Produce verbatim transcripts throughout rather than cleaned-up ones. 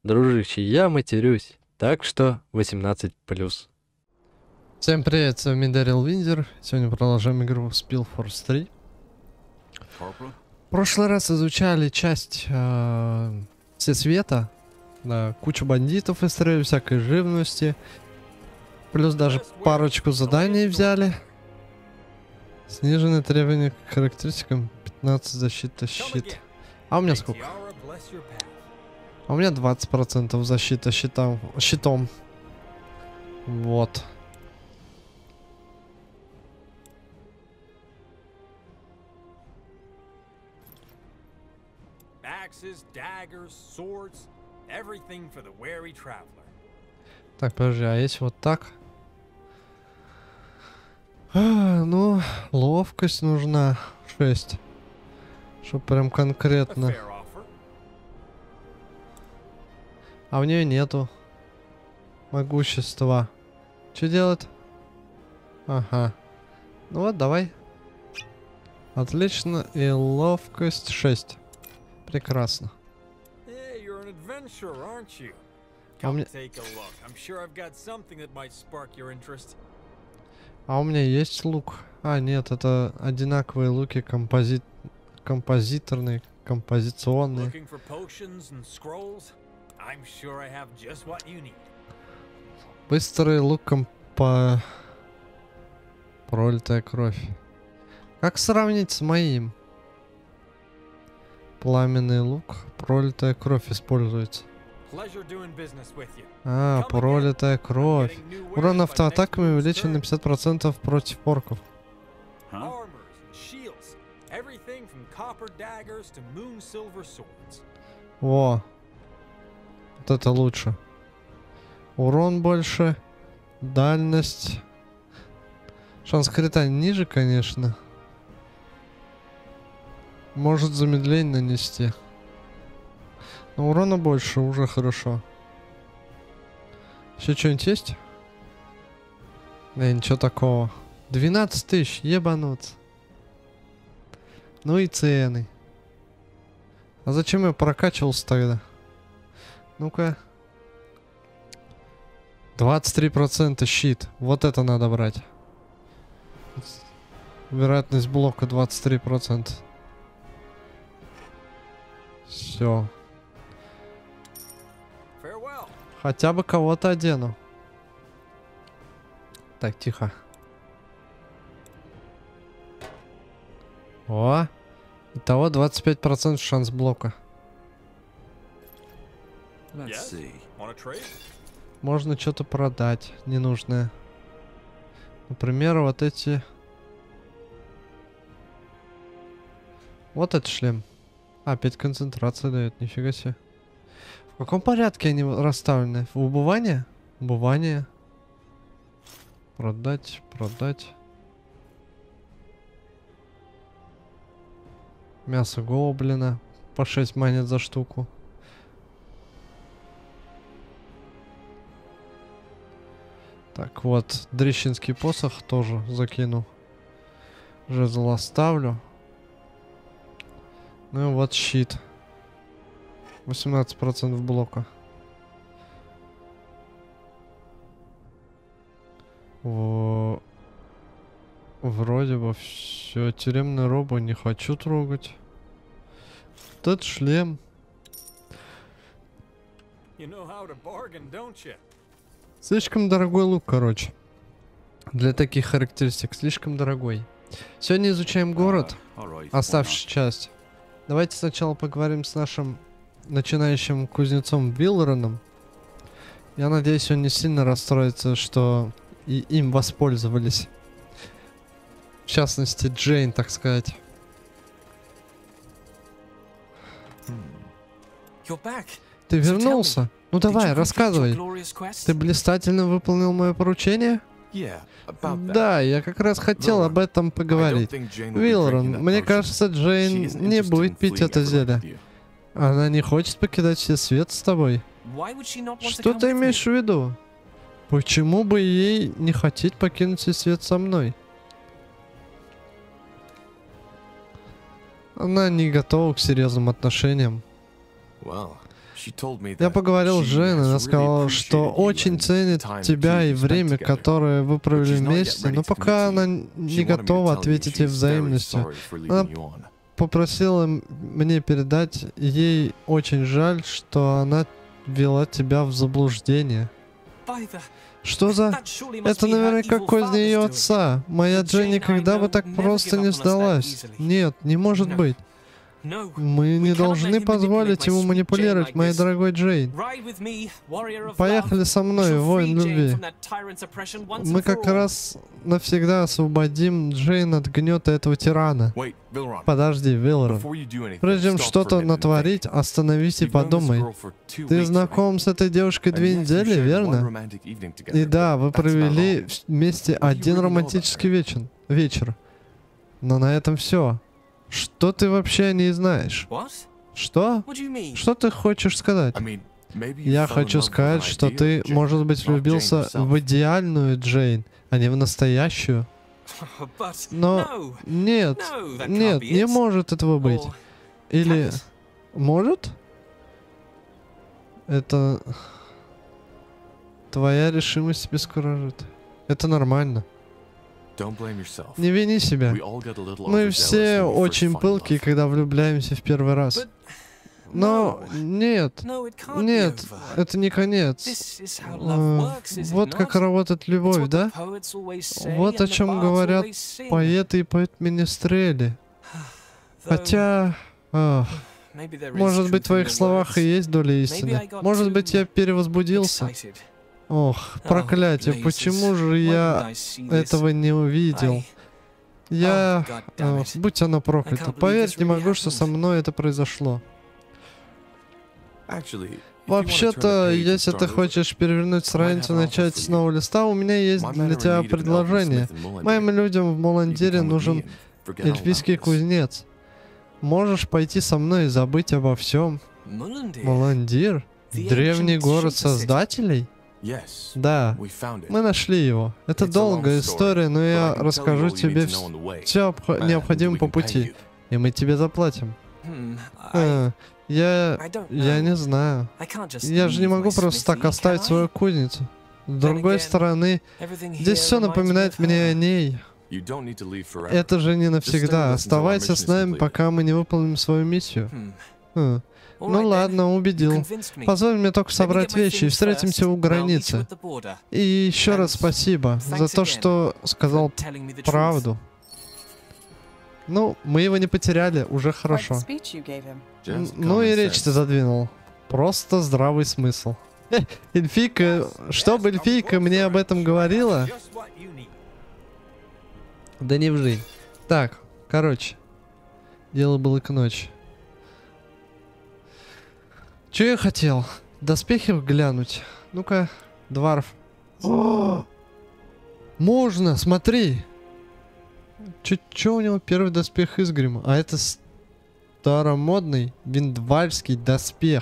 Дружище, я матерюсь, так что восемнадцать плюс. Всем привет, с вами Дарил Виндер. Сегодня продолжаем игру Speed Force три. В прошлый раз изучали часть э, Всесвета. Да, кучу бандитов истребили, всякой живности. Плюс даже парочку заданий взяли. Сниженные требования к характеристикам. пятнадцать защита, щит. А у меня сколько? А у меня двадцать процентов защита щитом. щитом. Вот. Так, подожди, а если вот так? А, ну, ловкость нужна. шесть. Чтоб прям конкретно. А у нее нету могущества. Что делать? Ага. Ну вот, давай. Отлично. И ловкость шесть. Прекрасно. А у меня... А у меня есть лук? А, нет, это одинаковые луки, композит... композиторные, композиционные. Быстрый лук, компо... Пролитая кровь. Как сравнить с моим? Пламенный лук, пролитая кровь используется. А, пролитая кровь. Урон автоатаками увеличен на пятьдесят процентов против орков. Во. Вот это лучше. Урон больше. Дальность. Шанс крита ниже, конечно. Может замедление нанести. Но урона больше, уже хорошо. Еще что-нибудь есть? Да, ничего такого. двенадцать тысяч, ебануться. Ну и цены. А зачем я прокачивался тогда? Ну-ка. двадцать три процента щит. Вот это надо брать. Вероятность блока двадцать три процента. Все. Хотя бы кого-то одену. Так, тихо. О! Итого двадцать пять процентов шанс блока. Можно что-то продать ненужное. Например, вот эти... Вот этот шлем. А, пять концентрации дает, нифига себе. В каком порядке они расставлены? В убывание? Убывание. Продать, продать. Мясо гоблина. По шесть монет за штуку. Так, вот. Дрищинский посох тоже закину. Жезл оставлю. Ну и вот щит. восемнадцать процентов блока. О, вроде бы все. Тюремную робу не хочу трогать. Этот шлем. Слишком дорогой лук, короче. Для таких характеристик слишком дорогой. Сегодня изучаем город. Оставшуюся часть. Давайте сначала поговорим с нашим начинающим кузнецом Виллероном. Я надеюсь, он не сильно расстроится, что и им воспользовались. В частности, Джейн, так сказать. Ты вернулся? Ну давай, рассказывай. Ты блистательно выполнил мое поручение? Да, я как раз хотел об этом поговорить. Виллерон, мне кажется, Джейн не будет пить это зелье. Она не хочет покидать Всесвет с тобой. Что ты имеешь в виду? Почему бы ей не хотеть покинуть Всесвет со мной? Она не готова к серьезным отношениям. Я поговорил с Джейн, она сказала, что очень ценит тебя и время, которое вы провели вместе, но пока она не готова ответить ей взаимностью. Она попросила мне передать, ей очень жаль, что она ввела тебя в заблуждение. Что за... Это наверняка козни ее отца. Моя Джейн никогда бы так просто не сдалась. Нет, не может быть. Мы не должны позволить ему манипулировать, моей дорогой Джейн. Поехали со мной, воин любви. Мы как раз навсегда освободим Джейн от гнета этого тирана. Подожди, Виллорон. Прежде чем что-то натворить, остановись и подумай. Ты знаком с этой девушкой две недели, верно? И да, вы провели вместе один романтический вечер. вечер. Но на этом все. Что ты вообще о ней знаешь? Что? Что ты хочешь сказать? Я хочу сказать, что ты, может быть, влюбился в идеальную Джейн, а не в настоящую. Но нет, нет, не может этого быть. Или может? Это... Твоя решимость бескуражит. Это нормально. Не вини себя. Мы все очень пылкие, когда влюбляемся в первый раз. Но нет, нет, это не конец. Вот как работает любовь, да? Вот о чем говорят поэты и поэт-министрели. Хотя... Ах, может быть, в твоих словах и есть доля истины. Может быть, я перевозбудился. Ох, проклятие, почему же я этого не увидел? Я... О, будь оно проклято. Поверь, не могу, что со мной это произошло. Вообще-то, если ты хочешь перевернуть страницу и начать с нового листа, у меня есть для тебя предложение. Моим людям в Моландире нужен эльфийский кузнец. Можешь пойти со мной и забыть обо всем. Моландир? Древний город создателей? Да, мы нашли его. Это долгая история, но я расскажу тебе все необходимое по пути. И мы тебе заплатим. А, я... я не знаю. Я же не могу просто так оставить свою кузницу. С другой стороны, здесь все напоминает мне о ней. Это же не навсегда. Оставайся с нами, пока мы не выполним свою миссию. Хм. Ну ладно, убедил. Позволь мне только собрать вещи и встретимся у границы. И еще раз спасибо за то, что сказал правду. Ну, мы его не потеряли, уже хорошо. Ну и речь ты задвинул. Просто здравый смысл. Эльфийка, чтобы эльфийка мне об этом говорила? Да не в жизнь. Так, короче. Дело было к ночи. Че я хотел? Доспехи глянуть. Ну-ка, дварф. О! Можно, смотри. Че у него первый доспех Изгрима? А это старомодный виндвальский доспех.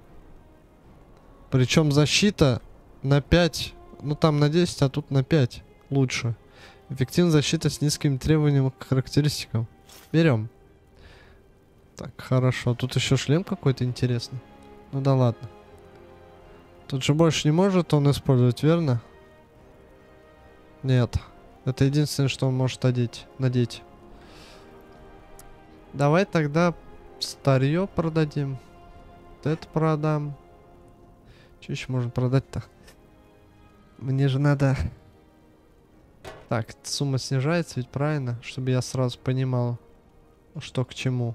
Причем защита на пять. Ну там на десять, а тут на пять. Лучше. Эффективная защита с низкими требованиями к характеристикам. Берем. Так, хорошо. Тут еще шлем какой-то интересный. Ну да ладно. Тут же больше не может он использовать, верно? Нет. Это единственное, что он может одеть, надеть. Давай тогда старье продадим. Вот это продам. Что еще можно продать-то? Мне же надо... Так, сумма снижается, ведь правильно? Чтобы я сразу понимал, что к чему.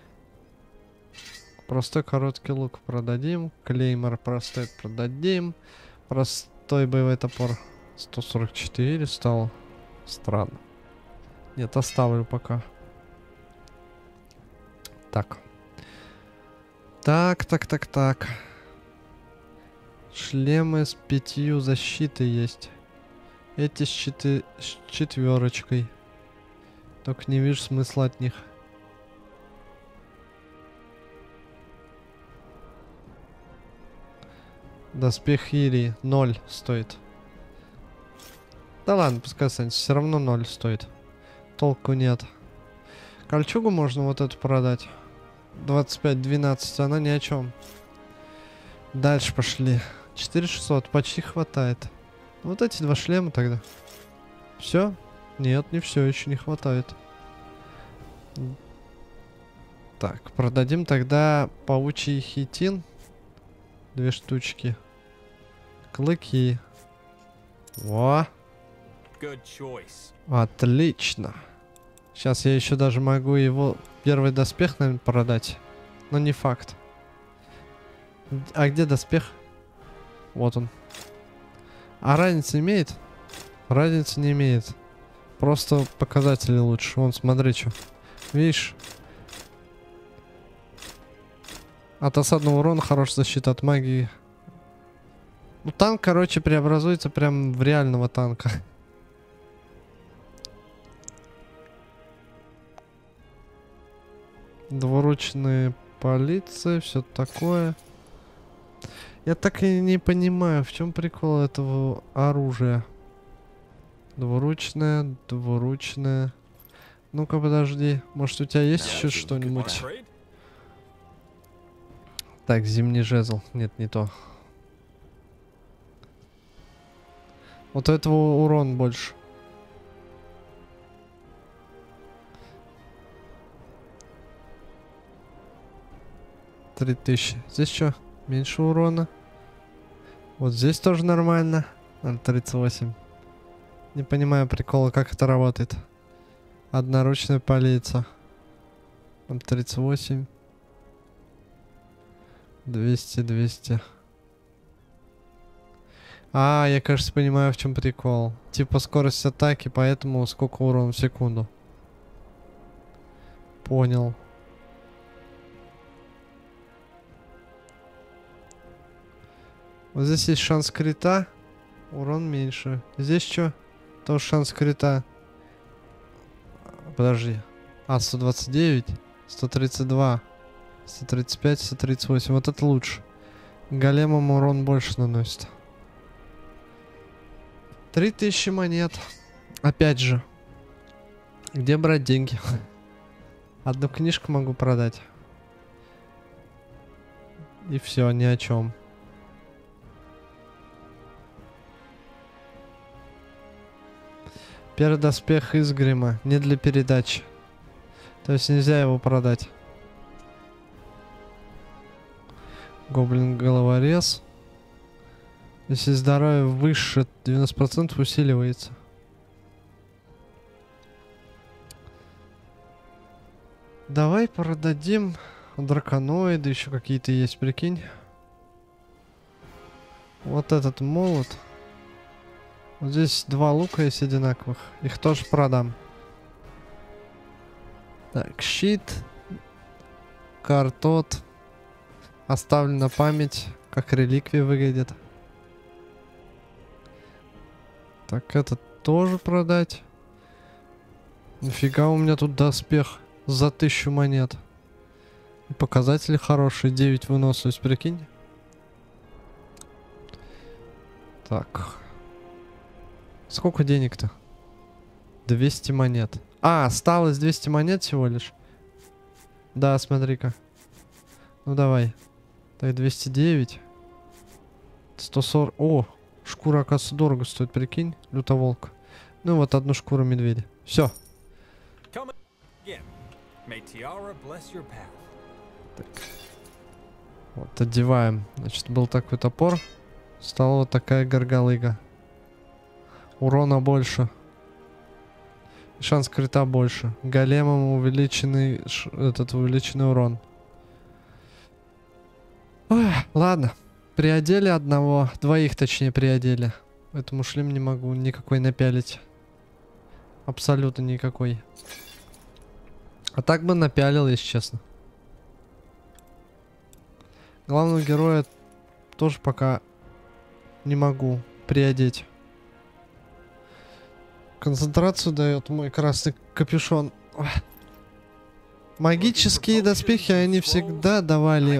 Простой короткий лук продадим. Клеймор простой продадим. Простой боевой топор сто сорок четыре стал. Странно. Нет, оставлю пока. Так. Так, так, так, так. Шлемы с пятью защитой есть. Эти с, четы... с четверочкой. Только не вижу смысла от них. Доспех Ирии ноль стоит. Да ладно, пускай останется. Все равно ноль стоит. Толку нет. Кольчугу можно вот эту продать. двадцать пять двенадцать, она ни о чем. Дальше пошли. четыре тысячи шестьсот, почти хватает. Вот эти два шлема тогда. Все? Нет, не все, еще не хватает. Так, продадим тогда паучий хитин. Две штучки. Клыки. Во. Отлично. Сейчас я еще даже могу его первый доспех, наверное, продать. Но не факт. А где доспех? Вот он. А разница имеет? Разницы не имеет. Просто показатели лучше. Вон, смотри, что. Видишь? От осадного урона хорошая защита, от магии. Ну, танк, короче, преобразуется прям в реального танка. Двуручные полиции, все такое. Я так и не понимаю, в чем прикол этого оружия. Двуручное, двуручное. Ну-ка, подожди. Может, у тебя есть еще что-нибудь? Так, зимний жезл. Нет, не то. Вот у этого урон больше. Три тысячи. Здесь что? Меньше урона. Вот здесь тоже нормально. ноль тридцать восемь. Не понимаю прикола, как это работает. Одноручная полиция. ноль тридцать восемь. двести, двести. А, я, кажется, понимаю, в чем прикол. Типа скорость атаки, поэтому сколько урона в секунду. Понял. Вот здесь есть шанс крита. Урон меньше. Здесь что? Тоже шанс крита. Подожди. А, сто двадцать девять. сто тридцать два. сто тридцать пять, сто тридцать восемь. Вот это лучше. Големам урон больше наносит. три тысячи монет. Опять же. Где брать деньги? Одну книжку могу продать. И все, ни о чем. Первый доспех Изгрима. Не для передачи. То есть нельзя его продать. Гоблин-головорез. Если здоровье выше, девяносто процентов усиливается. Давай продадим драконоиды. Еще какие-то есть, прикинь. Вот этот молот. Вот здесь два лука есть одинаковых. Их тоже продам. Так, щит. Картот. Оставлена память. Как реликвия выглядит. Так, этот тоже продать. Нафига у меня тут доспех за тысячу монет. И показатели хорошие. девять выносливость, прикинь. Так. Сколько денег-то? двести монет. А, осталось двести монет всего лишь. Да, смотри-ка. Ну давай. Так, двести девять. сто сорок. О, шкура, оказывается, дорого стоит, прикинь. Лютоволк. Ну вот одну шкуру медведя. Все. Так. Вот, одеваем. Значит, был такой топор. Стала вот такая горгалыга. Урона больше. Шанс крита больше. Големом увеличенный ш, этот увеличенный урон. Ой, ладно. Приодели одного. Двоих, точнее, приодели. Поэтому шлем не могу никакой напялить. Абсолютно никакой. А так бы напялил, если честно. Главного героя тоже пока не могу приодеть. Концентрацию дает мой красный капюшон. Ой. Магические доспехи, они всегда давали...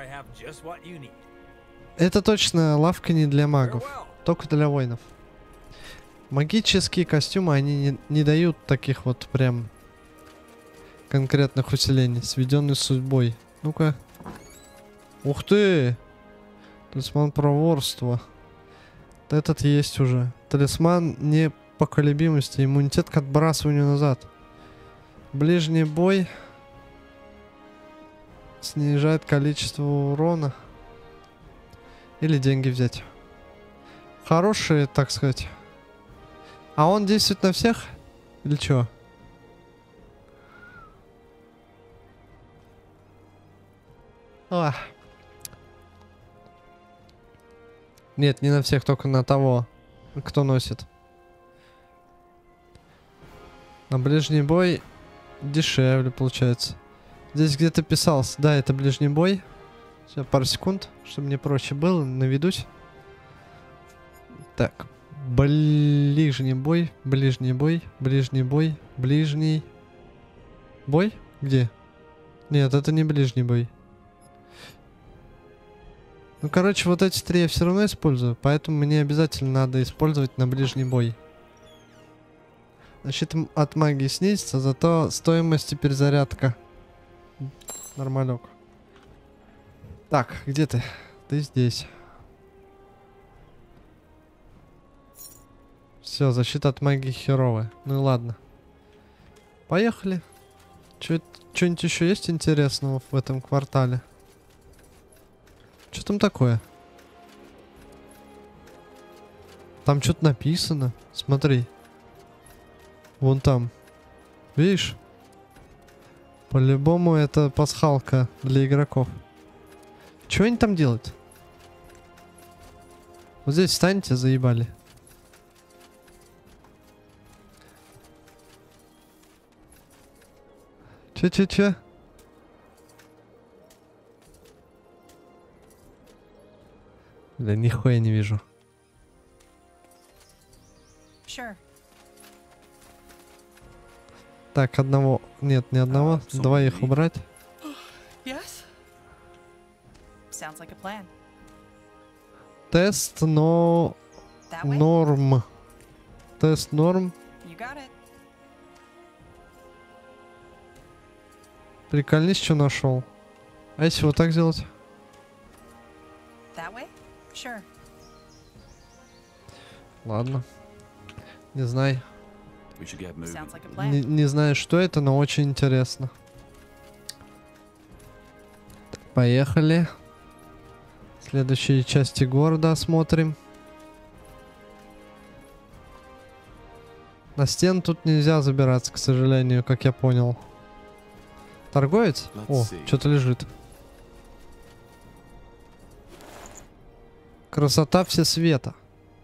Это точно лавка не для магов, только для воинов. Магические костюмы, они не, не дают таких вот прям конкретных усилений, сведенных судьбой. Ну-ка. Ух ты! Талисман проворства. Этот есть уже. Талисман непоколебимости. Иммунитет к отбрасыванию назад. Ближний бой. Снижает количество урона. Или деньги взять. Хорошие, так сказать. А он действует на всех? Или чё? А. Нет, не на всех, только на того, кто носит. На ближний бой дешевле получается. Здесь где-то писался. Да, это ближний бой. Сейчас пару секунд, чтобы мне проще было. Наведусь. Так. Ближний бой. Ближний бой. Ближний бой. Ближний бой? Где? Нет, это не ближний бой. Ну, короче, вот эти три я все равно использую. Поэтому мне обязательно надо использовать на ближний бой. Защита от магии снизится, зато стоимость и перезарядка. Нормалек. Так, где ты? Ты здесь. Все, защита от магии херовая. Ну и ладно. Поехали. Что-нибудь еще есть интересного в этом квартале? Что там такое? Там что-то написано. Смотри. Вон там. Видишь? По-любому это пасхалка для игроков. Чего они там делают? Вот здесь встаньте, заебали. Че-че-че? Да нихуя не вижу. Sure. Так, одного... Нет, не одного. Uh, Двоих убрать. Yes. Sounds like a plan. Тест, но... Норм. Тест норм. You got it. Прикольнись, что нашел. А если вот так сделать? That way? Sure. Ладно. Не знаю. Не, не знаю, что это, но очень интересно. Поехали. Следующие части города осмотрим. На стену тут нельзя забираться, к сожалению, как я понял. Торговец? О, что-то лежит. Красота всесвета.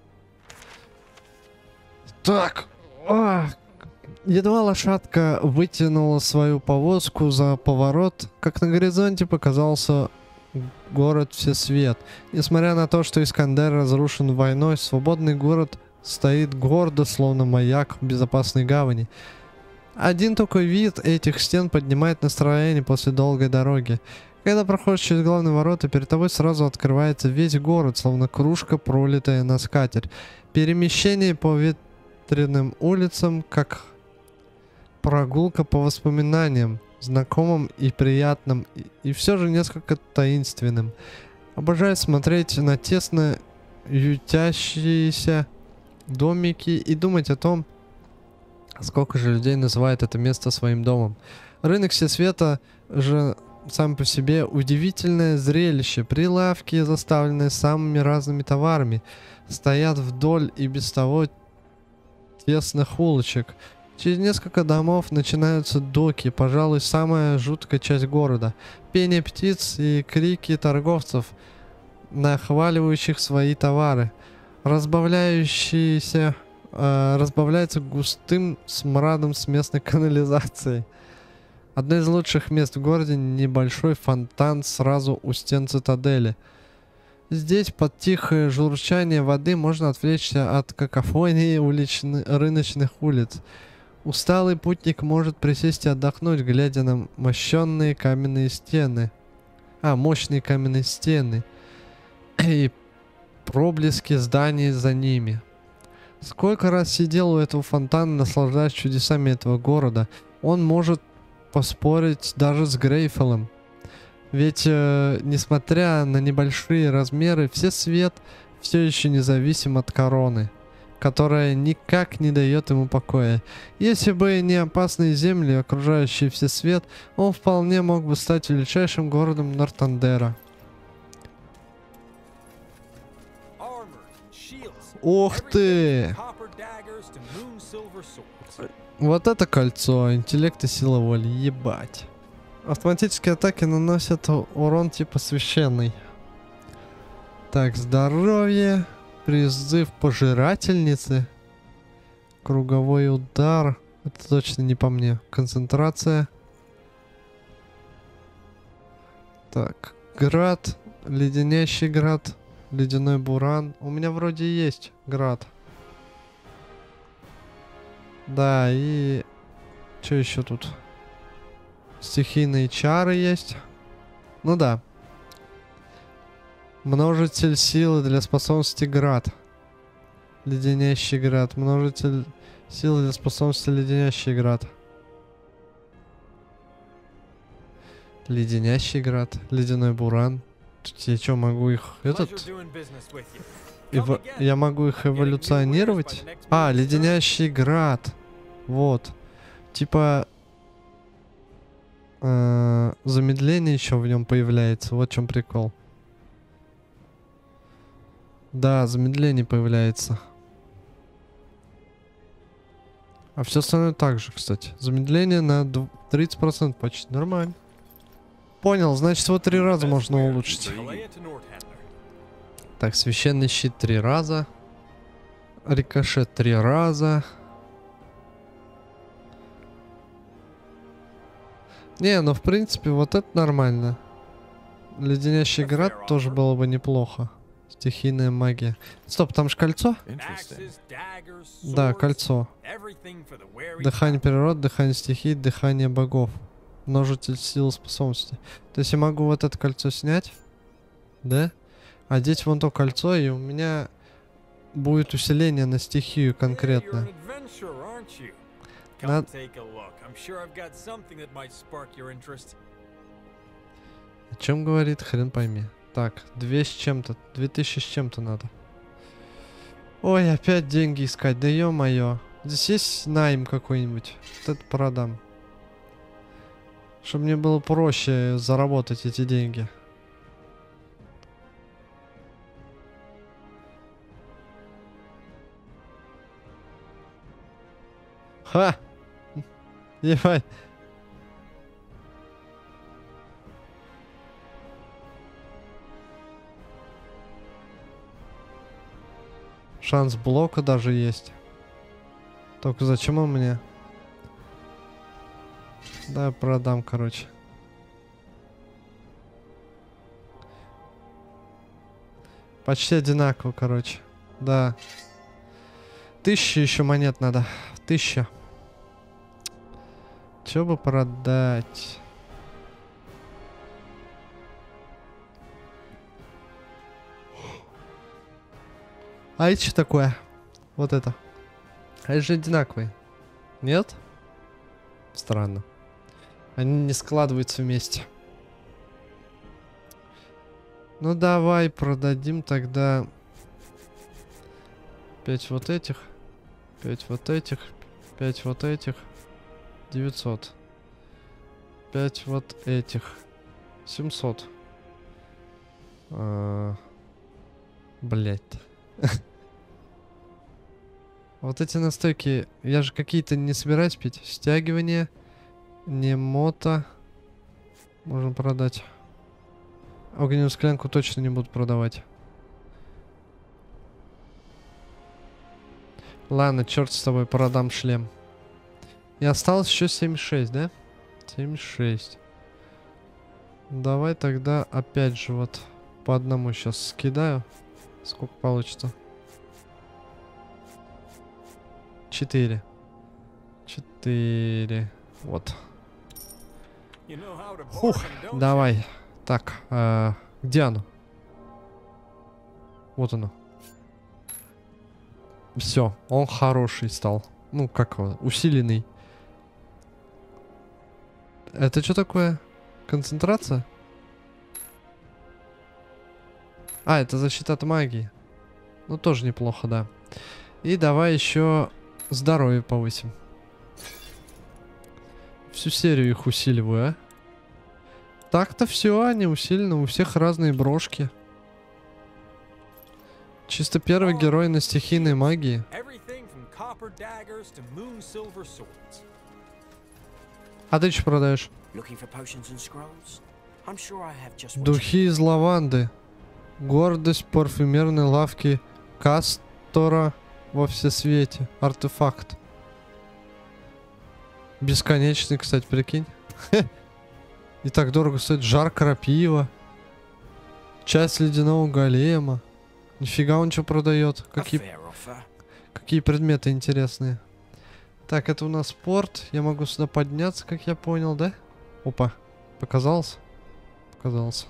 Так. А, едва лошадка вытянула свою повозку за поворот, как на горизонте показался город Всесвет. Несмотря на то, что Искандер разрушен войной, свободный город стоит гордо, словно маяк в безопасной гавани. Один только вид этих стен поднимает настроение после долгой дороги. Когда проходишь через главные ворота, перед тобой сразу открывается весь город, словно кружка, пролитая на скатерть. Перемещение по ветреным улицам, как прогулка по воспоминаниям, знакомым и приятным, и, и все же несколько таинственным. Обожаю смотреть на тесно ютящиеся домики и думать о том, сколько же людей называет это место своим домом. Рынок Всесвета же сам по себе удивительное зрелище. Прилавки, заставленные самыми разными товарами, стоят вдоль и без того тесных улочек. Через несколько домов начинаются доки, пожалуй, самая жуткая часть города. Пение птиц и крики торговцев, нахваливающих свои товары, разбавляющиеся, э, разбавляются густым смрадом с местной канализацией. Одно из лучших мест в городе — небольшой фонтан сразу у стен цитадели. Здесь под тихое журчание воды можно отвлечься от какофонии уличных, рыночных улиц. Усталый путник может присесть и отдохнуть, глядя на мощенные каменные стены. А, мощные каменные стены. И проблески зданий за ними. Сколько раз сидел у этого фонтана, наслаждаясь чудесами этого города. Он может поспорить даже с Грейфеллом. Ведь, э, несмотря на небольшие размеры, все свет все еще независим от короны, которая никак не дает ему покоя. Если бы не опасные земли, окружающие все свет, он вполне мог бы стать величайшим городом Нортандера. Ух ты! Вот это кольцо, интеллект и сила воли, ебать. Автоматические атаки наносят урон типа священный. Так, здоровье, призыв пожирательницы, круговой удар, это точно не по мне, концентрация. Так, град, леденящий град, ледяной буран, у меня вроде есть град. Да, и что еще тут? Стихийные чары есть. Ну да. Множитель силы для способности град. Леденящий град. Множитель силы для способности леденящий град. Леденящий град. Ледяной буран. Тут я что, могу их... Этот... Эво... Я могу их эволюционировать? А, леденящий град. Вот. Типа... Э, замедление еще в нем появляется. Вот в чем прикол. Да, замедление появляется. А все остальное так же, кстати. Замедление на тридцать процентов почти. Нормально. Понял, значит, вот три раза можно улучшить. Так, священный щит три раза. Рикошет три раза. Не, ну в принципе вот это нормально. Леденящий град тоже было бы неплохо. Стихийная магия. Стоп, там же кольцо? Да, кольцо. Дыхание природы, дыхание стихий, дыхание богов. Множитель сил способностей. То есть я могу вот это кольцо снять? Да? Одеть вон то кольцо, и у меня будет усиление на стихию конкретно. Надо... О чем говорит, хрен пойми. Так, две с чем-то, две тысячи с чем-то надо. Ой, опять деньги искать, да ё-моё. Здесь есть найм какой-нибудь? Вот это продам. Чтобы мне было проще заработать эти деньги. Ха! Ебать. Шанс блока даже есть. Только зачем он мне? Да, продам, короче. Почти одинаково, короче. Да. Тысяча еще монет надо. Тысяча. Че бы продать? А это что такое? Вот это. А это же одинаковые. Нет? Странно. Они не складываются вместе. Ну давай продадим тогда пять вот этих, пять вот этих, пять вот этих, девятьсот. пять вот этих, семьсот. А, блять. Вот эти настойки, я же какие-то не собираюсь пить. Стягивание, не мото. Можем продать. Огненную склянку точно не буду продавать. Ладно, черт с тобой, продам шлем. И осталось еще семьдесят шесть, да? семьдесят шесть. Давай тогда опять же вот по одному сейчас скидаю. Сколько получится? Четыре. Четыре. Вот. Фух, давай. Так, э, где оно? Вот оно. Все, он хороший стал. Ну, как его? Усиленный. Это что такое? Концентрация? А, это защита от магии. Ну, тоже неплохо, да. И давай еще здоровье повысим. Всю серию их усиливаю, а? Так-то все, они усилены, у всех разные брошки. Чисто первый герой на стихийной магии. А ты что продаешь? Духи из лаванды. Гордость парфюмерной лавки Кастора во всесвете. Артефакт. Бесконечный, кстати, прикинь. И так дорого стоит. Жар крапива. Часть ледяного голема. Нифига он что продает. Какие, какие предметы интересные. Так, это у нас спорт. Я могу сюда подняться, как я понял, да? Опа. Показался? Показался.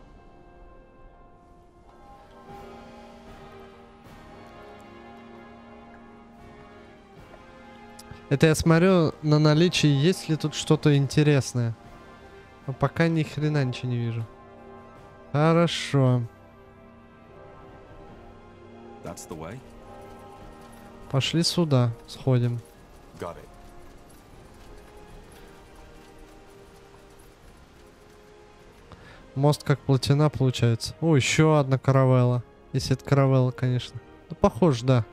Это я смотрю на наличие, есть ли тут что-то интересное. Но пока ни хрена ничего не вижу. Хорошо. Пошли сюда, сходим. Мост как плотина получается. О, еще одна каравелла. Если это каравелла, конечно. Ну, похоже, да.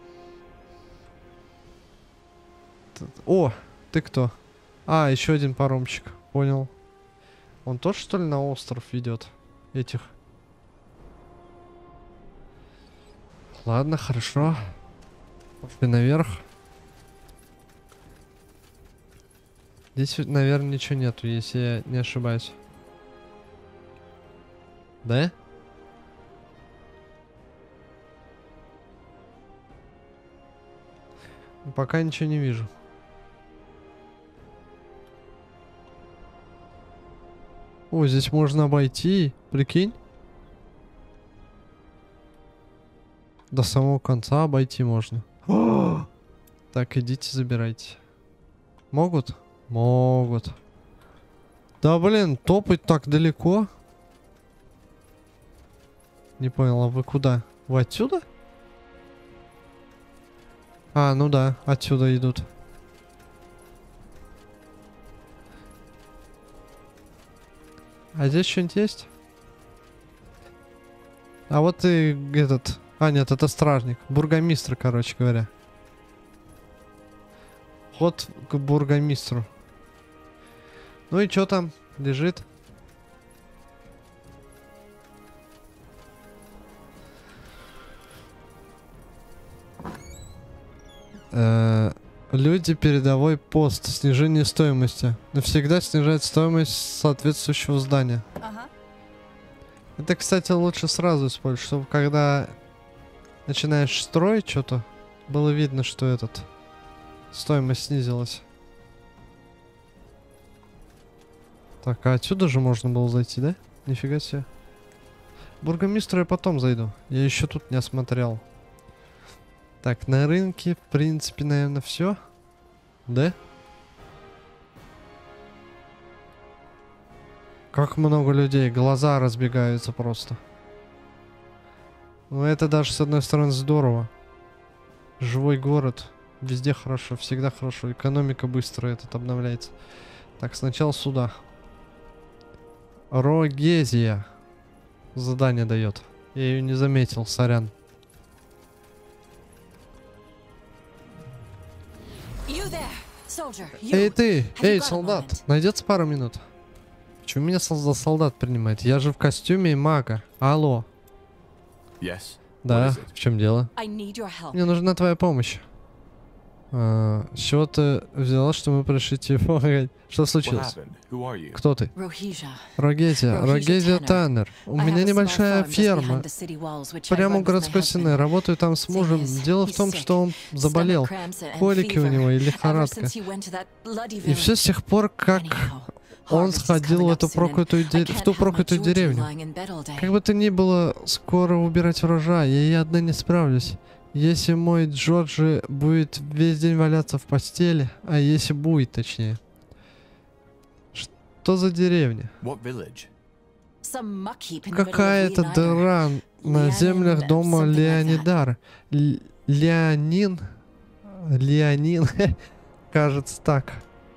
О, ты кто? А, еще один паромчик. Понял. Он тоже, что ли, на остров ведет? Этих. Ладно, хорошо. Пошли наверх. Здесь, наверное, ничего нету, если я не ошибаюсь. Да? Пока ничего не вижу. О, здесь можно обойти, прикинь. До самого конца обойти можно. О! Так, идите, забирайте. Могут? Могут. Да, блин, топать так далеко. Не понял, а вы куда? Вы отсюда? А, ну да, отсюда идут. А здесь что-нибудь есть? А вот и этот... А, нет, это стражник. Бургомистр, короче говоря. Ход к бургомистру. Ну и что там? Лежит? Э-э- люди, передовой пост. Снижение стоимости. Навсегда снижает стоимость соответствующего здания. Ага. Это, кстати, лучше сразу использовать, чтобы когда начинаешь строить что-то, было видно, что этот стоимость снизилась. Так, а отсюда же можно было зайти, да? Нифига себе. Бургомистру я потом зайду. Я еще тут не осмотрел. Так, на рынке, в принципе, наверное, все. Да? Как много людей, глаза разбегаются просто. Ну, это даже, с одной стороны, здорово. Живой город. Везде хорошо, всегда хорошо. Экономика быстро этот обновляется. Так, сначала сюда. Рогезия. Задание дает. Я ее не заметил, сорян. Эй ты, эй, солдат, найдется пару минут? Почему меня за солдат принимает? Я же в костюме мага. Алло. Yes. Да, в чем дело? Мне нужна твоя помощь. А, с чего ты взяла, что мы пришли тебе помогать? Что случилось? Кто ты? Рогезия. Рогезия Таннер. У меня небольшая ферма прямо у городской стены. Работаю там с мужем. Дело в том, что он заболел. Колики у него и лихорадка. И все с тех пор, как он сходил в эту проклятую, де... в ту проклятую деревню. Как бы то ни было, скоро убирать урожай. Я и одна не справлюсь. Если мой Джорджи будет весь день валяться в постели, а если будет, точнее. Что за деревня? Какая-то дыра на землях дома Леонидар. Л- Леонин? Леонин? Кажется так.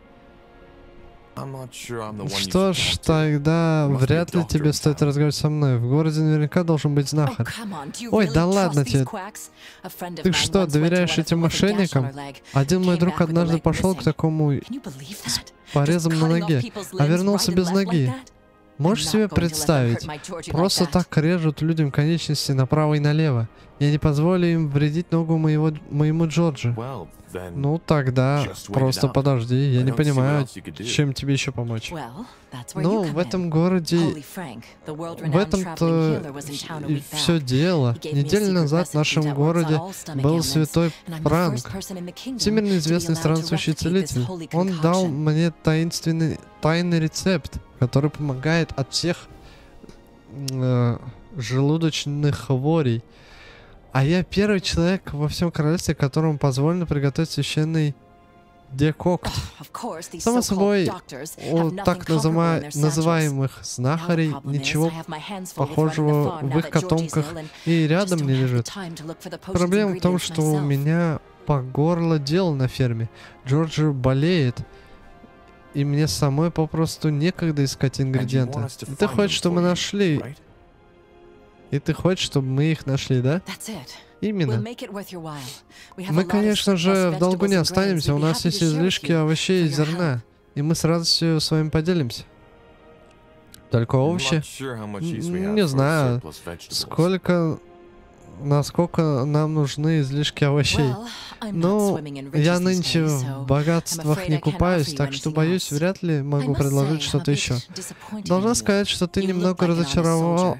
Что ж, тогда вряд ли тебе стоит разговаривать со мной. В городе наверняка должен быть знахарь. Ой, да ладно тебе. Ты что, доверяешь этим мошенникам? Один мой друг однажды пошел к такому с порезом на ноге, а вернулся без ноги. Можешь себе представить? Просто так режут людям конечности направо и налево. Я не позволю им вредить ногу моего, моему Джорджу. Ну тогда просто подожди, я не понимаю, чем тебе еще помочь. Ну, в этом городе, в этом-то и все дело. Неделю назад в нашем городе был святой Франк, всемирно известный странствующий целитель. Он дал мне таинственный, тайный рецепт, который помогает от всех э, желудочных хворей. А я первый человек во всем королевстве, которому позволено приготовить священный декокт. Само собой, у так называ... называемых знахарей ничего похожего в их котомках и рядом не лежит. Проблема в том, что у меня по горло дел на ферме. Джорджи болеет, и мне самой попросту некогда искать ингредиенты. И ты хочешь, чтобы мы нашли... И ты хочешь, чтобы мы их нашли, да? Именно. Мы, конечно же, в долгу не останемся. У нас есть излишки овощей и зерна. И мы с радостью с вами поделимся. Только овощи? Не знаю, сколько... Насколько нам нужны излишки овощей. Ну, я нынче в богатствах не купаюсь, так что, боюсь, вряд ли могу предложить что-то еще. Должна сказать, что ты немного разочаровал...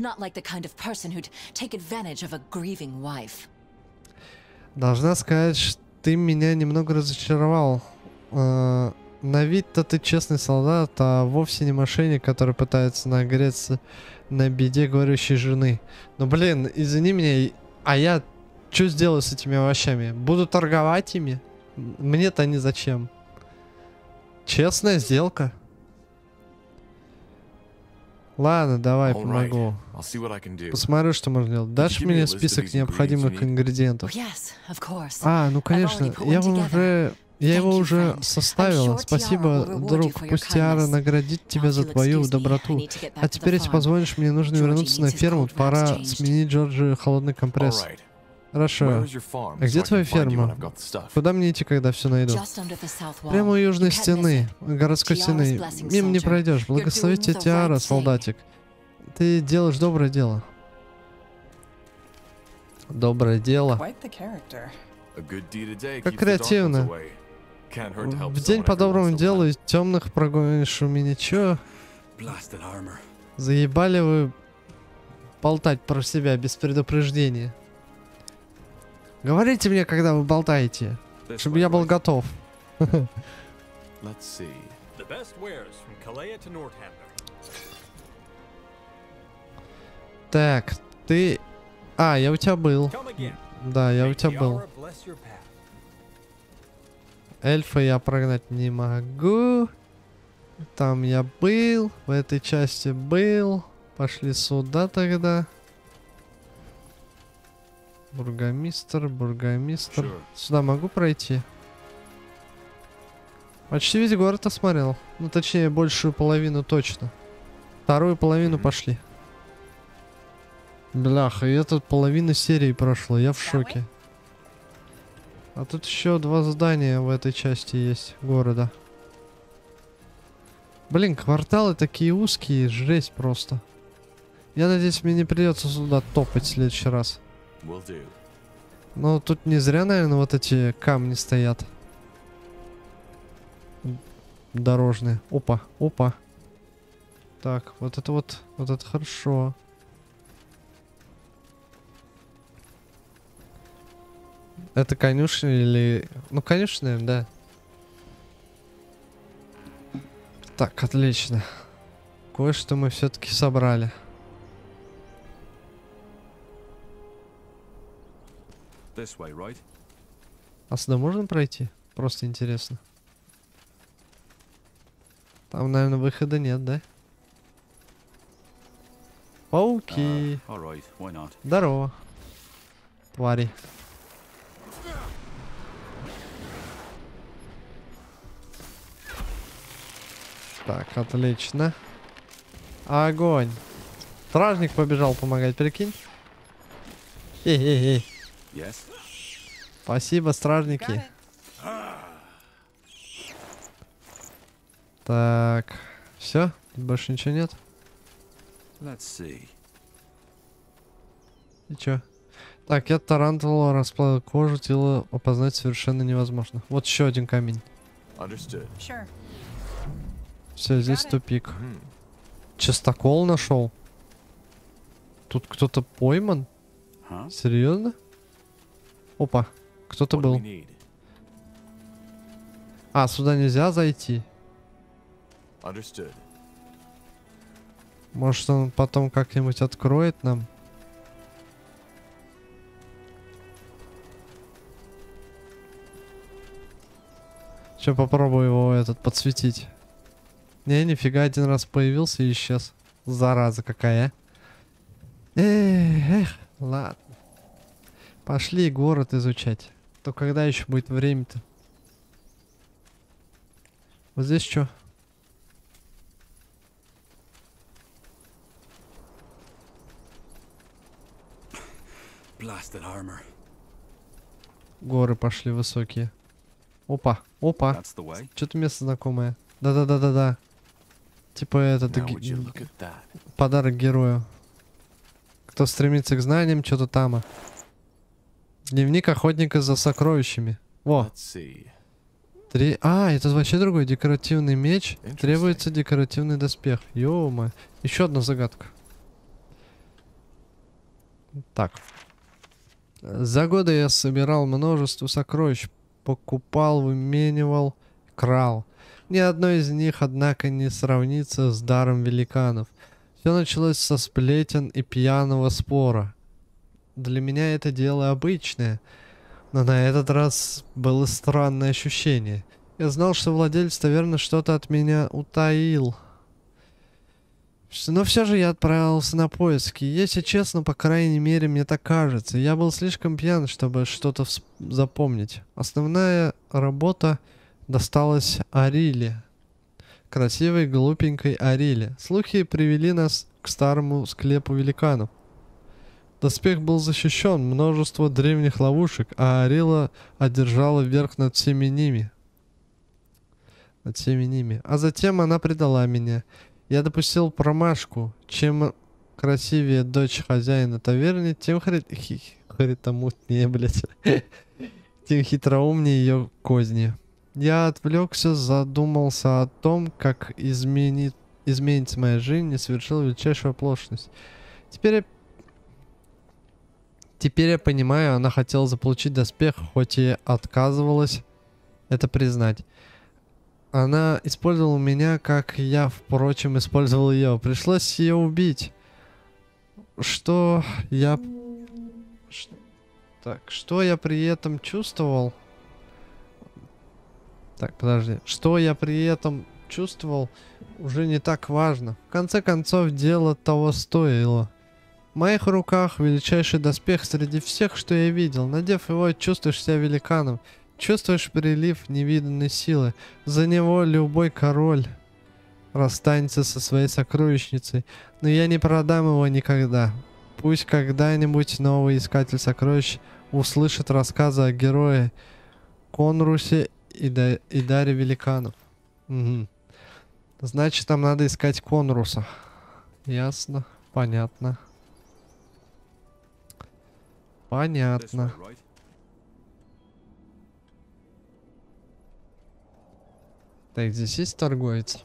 Должна сказать, что ты меня немного разочаровал. Э, на вид-то ты честный солдат, а вовсе не мошенник, который пытается нагреться на беде говорящей жены. Ну блин, извини меня, а я что сделаю с этими овощами? Буду торговать ими? Мне-то они зачем? Честная сделка. Ладно, давай, помогу. Посмотрю, что можно делать. Дашь мне список необходимых ингредиентов? А, ну конечно, я уже... Я его уже составила. Спасибо, друг. Пусть Тиара наградит тебя за твою доброту. А теперь, если позволишь, мне нужно вернуться на ферму. Пора сменить Джорджи холодный компресс. Хорошо. А где твоя ферма? Куда мне идти, когда все найду? Прямо у южной стены, городской стены. Мимо не пройдешь. Благослови тебя, Тиара, солдатик. Ты делаешь доброе дело. Доброе дело. Как креативно. В день по доброму делу из темных прогонишь у меня. Чё? Заебали вы болтать про себя без предупреждения. Говорите мне, когда вы болтаете, чтобы я был готов. Так, ты... А, я у тебя был. Да, я у тебя был. Эльфа я прогнать не могу. Там я был. В этой части был. Пошли сюда тогда. Бургомистр, бургомистр. Sure. Сюда могу пройти? Почти весь город осмотрел. Ну, точнее, большую половину точно. Вторую половину mm-hmm. пошли. Бляха, и это половина серии прошла. Я в шоке. А тут еще два здания в этой части есть города. Блин, кварталы такие узкие, жесть просто. Я надеюсь, мне не придется сюда топать в следующий раз. Но тут не зря, наверное, вот эти камни стоят. Дорожные. Опа, опа. Так, вот это вот, вот это хорошо. Это конюшня или... Ну, конюшня, наверное, да. Так, отлично. Кое-что мы все-таки собрали. А сюда можно пройти? Просто интересно. Там, наверное, выхода нет, да? Пауки. Здорово. Твари. Так, отлично. Огонь. Стражник побежал помогать, прикинь. Эй-эй-эй. Yes. Спасибо, стражники. Так, все, больше ничего нет. Let's see. И чё? Так, я тарантула, расплавил кожу, тело опознать совершенно невозможно. Вот еще один камень. Understood. Sure. Все, здесь тупик. Частокол нашел. Тут кто-то пойман? Huh? Серьезно? Опа, кто-то What do был. we need? А, сюда нельзя зайти. Understood. Может, он потом как-нибудь откроет нам? Сейчас попробую его этот подсветить. Не, нифига, один раз появился и исчез. Зараза какая. Эх, эх, ладно. Пошли город изучать. То когда еще будет время-то? Вот здесь что? Blasted armor. Горы пошли высокие. Опа, опа. That's the way. Что-то место знакомое. Да-да-да-да-да. Типа этот Now ге- would you look at that? подарок герою. Кто стремится к знаниям, что-то там. Дневник охотника за сокровищами. Во, Let's see. три. А, это вообще другой декоративный меч. Interesting. Требуется декоративный доспех. Ё-моё. Еще одна загадка. Так. За годы я собирал множество сокровищ. Покупал, выменивал, крал. Ни одно из них, однако, не сравнится с даром великанов. Все началось со сплетен и пьяного спора. Для меня это дело обычное, но на этот раз было странное ощущение. Я знал, что владелец таверны что-то от меня утаил. Но все же я отправился на поиски. Если честно, по крайней мере, мне так кажется. Я был слишком пьян, чтобы что-то всп- запомнить. Основная работа досталась Ариле. Красивой, глупенькой Ариле. Слухи привели нас к старому склепу великанов. Доспех был защищен, множество древних ловушек, а Арила одержала верх над всеми ними. Над всеми ними. А затем она предала меня. Я допустил промашку. Чем красивее дочь хозяина таверны, тем хри... хи- хритомутнее, блядь. Тем хитроумнее ее козни. Я отвлекся, задумался о том, как изменит... изменится моя жизнь, и совершил величайшую оплошность. Теперь я... Теперь я понимаю, она хотела заполучить доспех, хоть и отказывалась это признать. Она использовала меня, как я, впрочем, использовал ее. Пришлось ее убить. Что я... Ш- Так, что я при этом чувствовал? Так, подожди. Что я при этом чувствовал, уже не так важно. В конце концов, дело того стоило. В моих руках величайший доспех среди всех, что я видел. Надев его, чувствуешь себя великаном. Чувствуешь прилив невиданной силы. За него любой король расстанется со своей сокровищницей. Но я не продам его никогда. Пусть когда-нибудь новый искатель сокровищ услышит рассказы о герое Конрусе и, да и даре великанов. Угу. Значит, нам надо искать Конруса. Ясно. Понятно. Понятно. This way, right? Так, здесь есть торговец?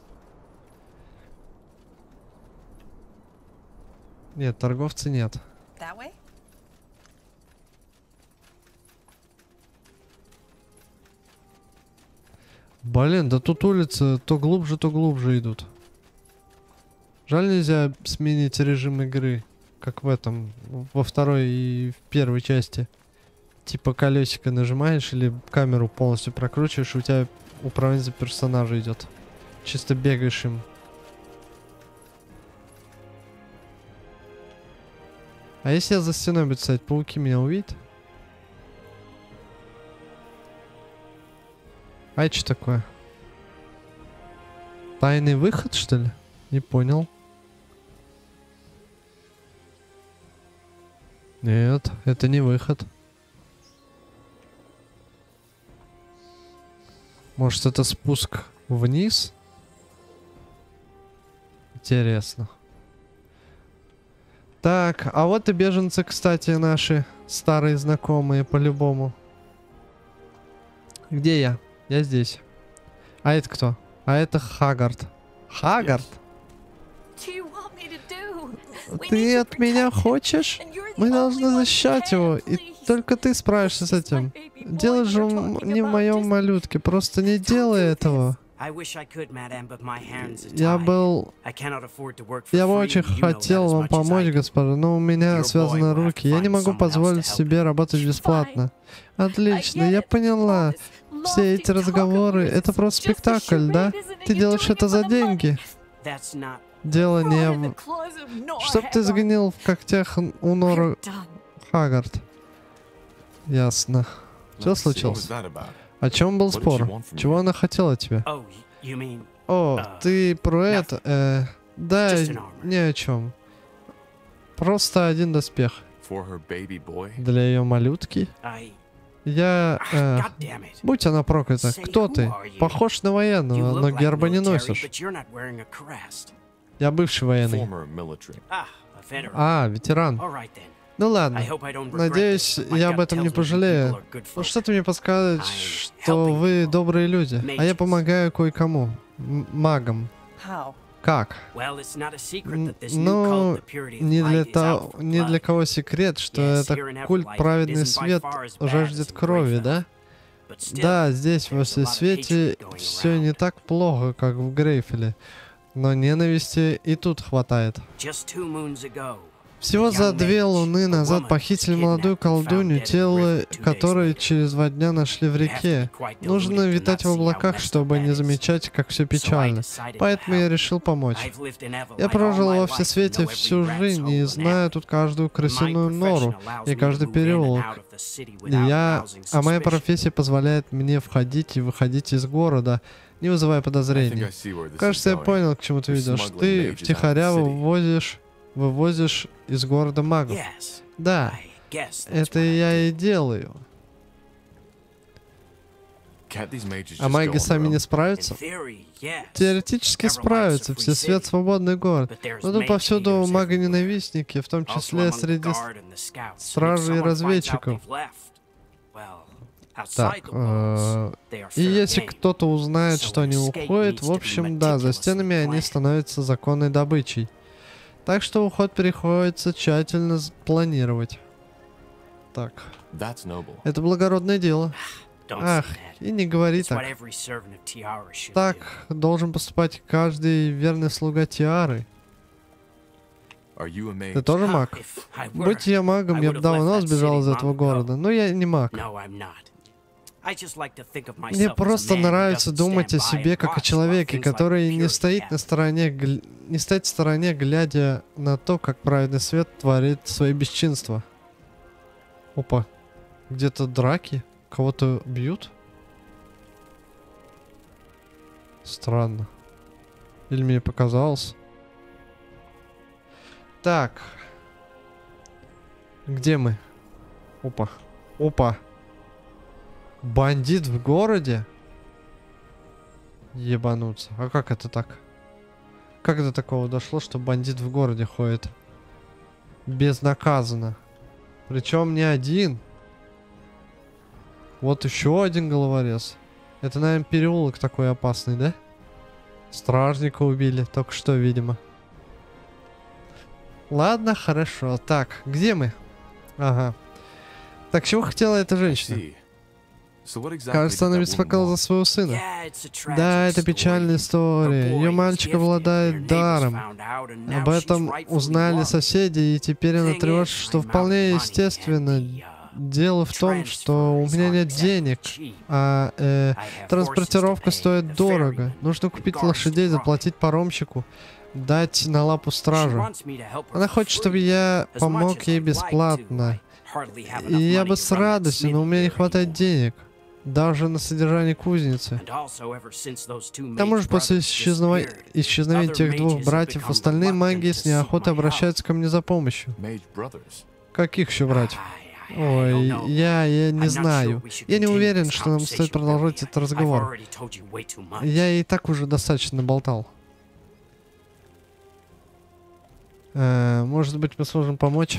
Нет, торговца нет. That way? Блин, да тут улицы то глубже, то глубже идут. Жаль, нельзя сменить режим игры, как в этом, во второй и в первой части. Типа колесико нажимаешь или камеру полностью прокручиваешь, и у тебя управление за персонажа идет. Чисто бегаешь им. А если я за стеной буду стоять, пауки меня увидят? А это что такое? Тайный выход, что ли? Не понял. Нет, это не выход. Может, это спуск вниз? Интересно. Так, а вот и беженцы, кстати, наши старые знакомые по-любому. Где я? Я здесь. А это кто? А это Хагард. Хагард? Ты от меня хочешь? Мы должны защищать его, и только ты справишься с этим. Дело же не в моем малютке, просто не делай этого. Я был... Я бы очень хотел вам помочь, господа, но у меня связаны руки. Я не могу позволить себе работать бесплатно. Отлично, я поняла. Все эти разговоры — это просто спектакль, да? Ты делаешь это за деньги. Дело не в... Чтоб ты сгнил в когтях у Нора Хагард. Ясно. Что случилось? О чем был спор? Чего она хотела от тебя? О, ты про это? Э, да, ни о чем. Просто один доспех. Для ее малютки? Я... Э, будь она проклята. Кто ты? Похож на военного, но герба не носишь. Я бывший военный. А, ветеран. Ну ладно. Надеюсь, я об этом не пожалею. Ну, что-то мне подсказывает, что вы добрые люди. А я помогаю кое-кому. Магам. Как? Ну, не для, того, не для кого секрет, что это культ праведный свет жаждет крови, да? Да, здесь, во Всесвете, все не так плохо, как в Грейфеле. Но ненависти и тут хватает. Всего за две луны назад похитили молодую колдунью, тело которой через два дня нашли в реке. Нужно витать в облаках, чтобы не замечать, как все печально. Поэтому я решил помочь. Я прожил во Всесвете всю жизнь и знаю тут каждую крысиную нору и каждый переулок. И я... А моя профессия позволяет мне входить и выходить из города, не вызывая подозрений. Кажется, я понял, к чему ты ведешь. Ты втихаря вывозишь... Вывозишь из города магов. Да, это я и делаю. А маги сами не справятся? Теоретически справятся, Всесвет — свободный город. Но тут повсюду маги-ненавистники, в том числе среди стражей и разведчиков. Так, э, и если кто-то узнает, что они уходят, в общем, да, за стенами они становятся законной добычей. Так что уход приходится тщательно планировать. Так. Это благородное дело. Ах, и не говори так. Так должен поступать каждый верный слуга Тиары. Ты тоже маг? Будь я магом, я бы давно сбежал из этого города, но я не маг. Мне просто нравится думать о себе как о человеке, который не стоит на стороне, гля... не стоит в стороне, глядя на то, как праведный свет творит свои бесчинства. Опа, где-то драки? Кого-то бьют? Странно. Или мне показалось? Так. Где мы? Опа. Опа. Бандит в городе? Ебануться. А как это так? Как до такого дошло, что бандит в городе ходит? Безнаказанно. Причем не один. Вот еще один головорез. Это, наверное, переулок такой опасный, да? Стражника убили. Только что, видимо. Ладно, хорошо. Так, где мы? Ага. Так, чего хотела эта женщина? Кажется, она беспокоила за своего сына. Да, это печальная история. Ее мальчик обладает даром. Об этом узнали соседи, и теперь она тревожится, что вполне естественно. Дело в том, что у меня нет денег, а э, транспортировка стоит дорого. Нужно купить лошадей, заплатить паромщику. дать на лапу стражу. Она хочет, чтобы я помог ей бесплатно. И я бы с радостью, но у меня не хватает денег. Даже на содержание кузницы. К тому же после исчезнова... исчезновения тех двух братьев, остальные маги с неохотой обращаются ко мне за помощью. Каких еще братьев? Ой, я, я не знаю. Я не уверен, что нам стоит продолжать этот разговор. Я и так уже достаточно болтал. Э, может быть, мы сможем помочь?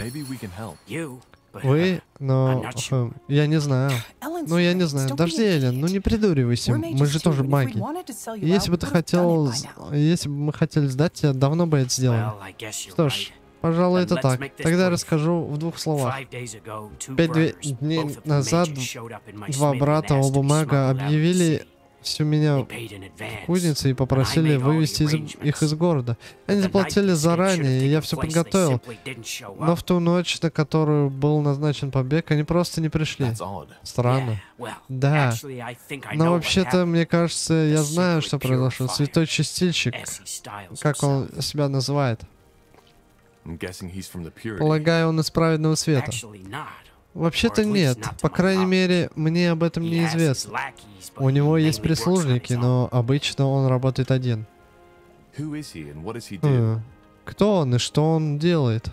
Вы? Но... Хм, я не знаю. Ну, я не знаю. Подожди, Эллен, ну не придуривайся. Мы же тоже маги. Если бы ты хотел... Если бы мы хотели сдать тебя, давно бы это сделали. Что ж, пожалуй, это так. Тогда я расскажу в двух словах. Пять дней назад два брата, оба мага, объявили всю меня в кузнице и попросили вывести из, их из города. Они заплатили заранее, и я все подготовил. Но в ту ночь, на которую был назначен побег, они просто не пришли. Странно. Да. Но вообще-то, мне кажется, я знаю, что произошло. Святой Чистильщик, как он себя называет. Полагаю, он из праведного света. Вообще-то нет. По крайней мере, мне об этом неизвестно. У него есть прислужники, но обычно он работает один. Хм. Кто он и что он делает?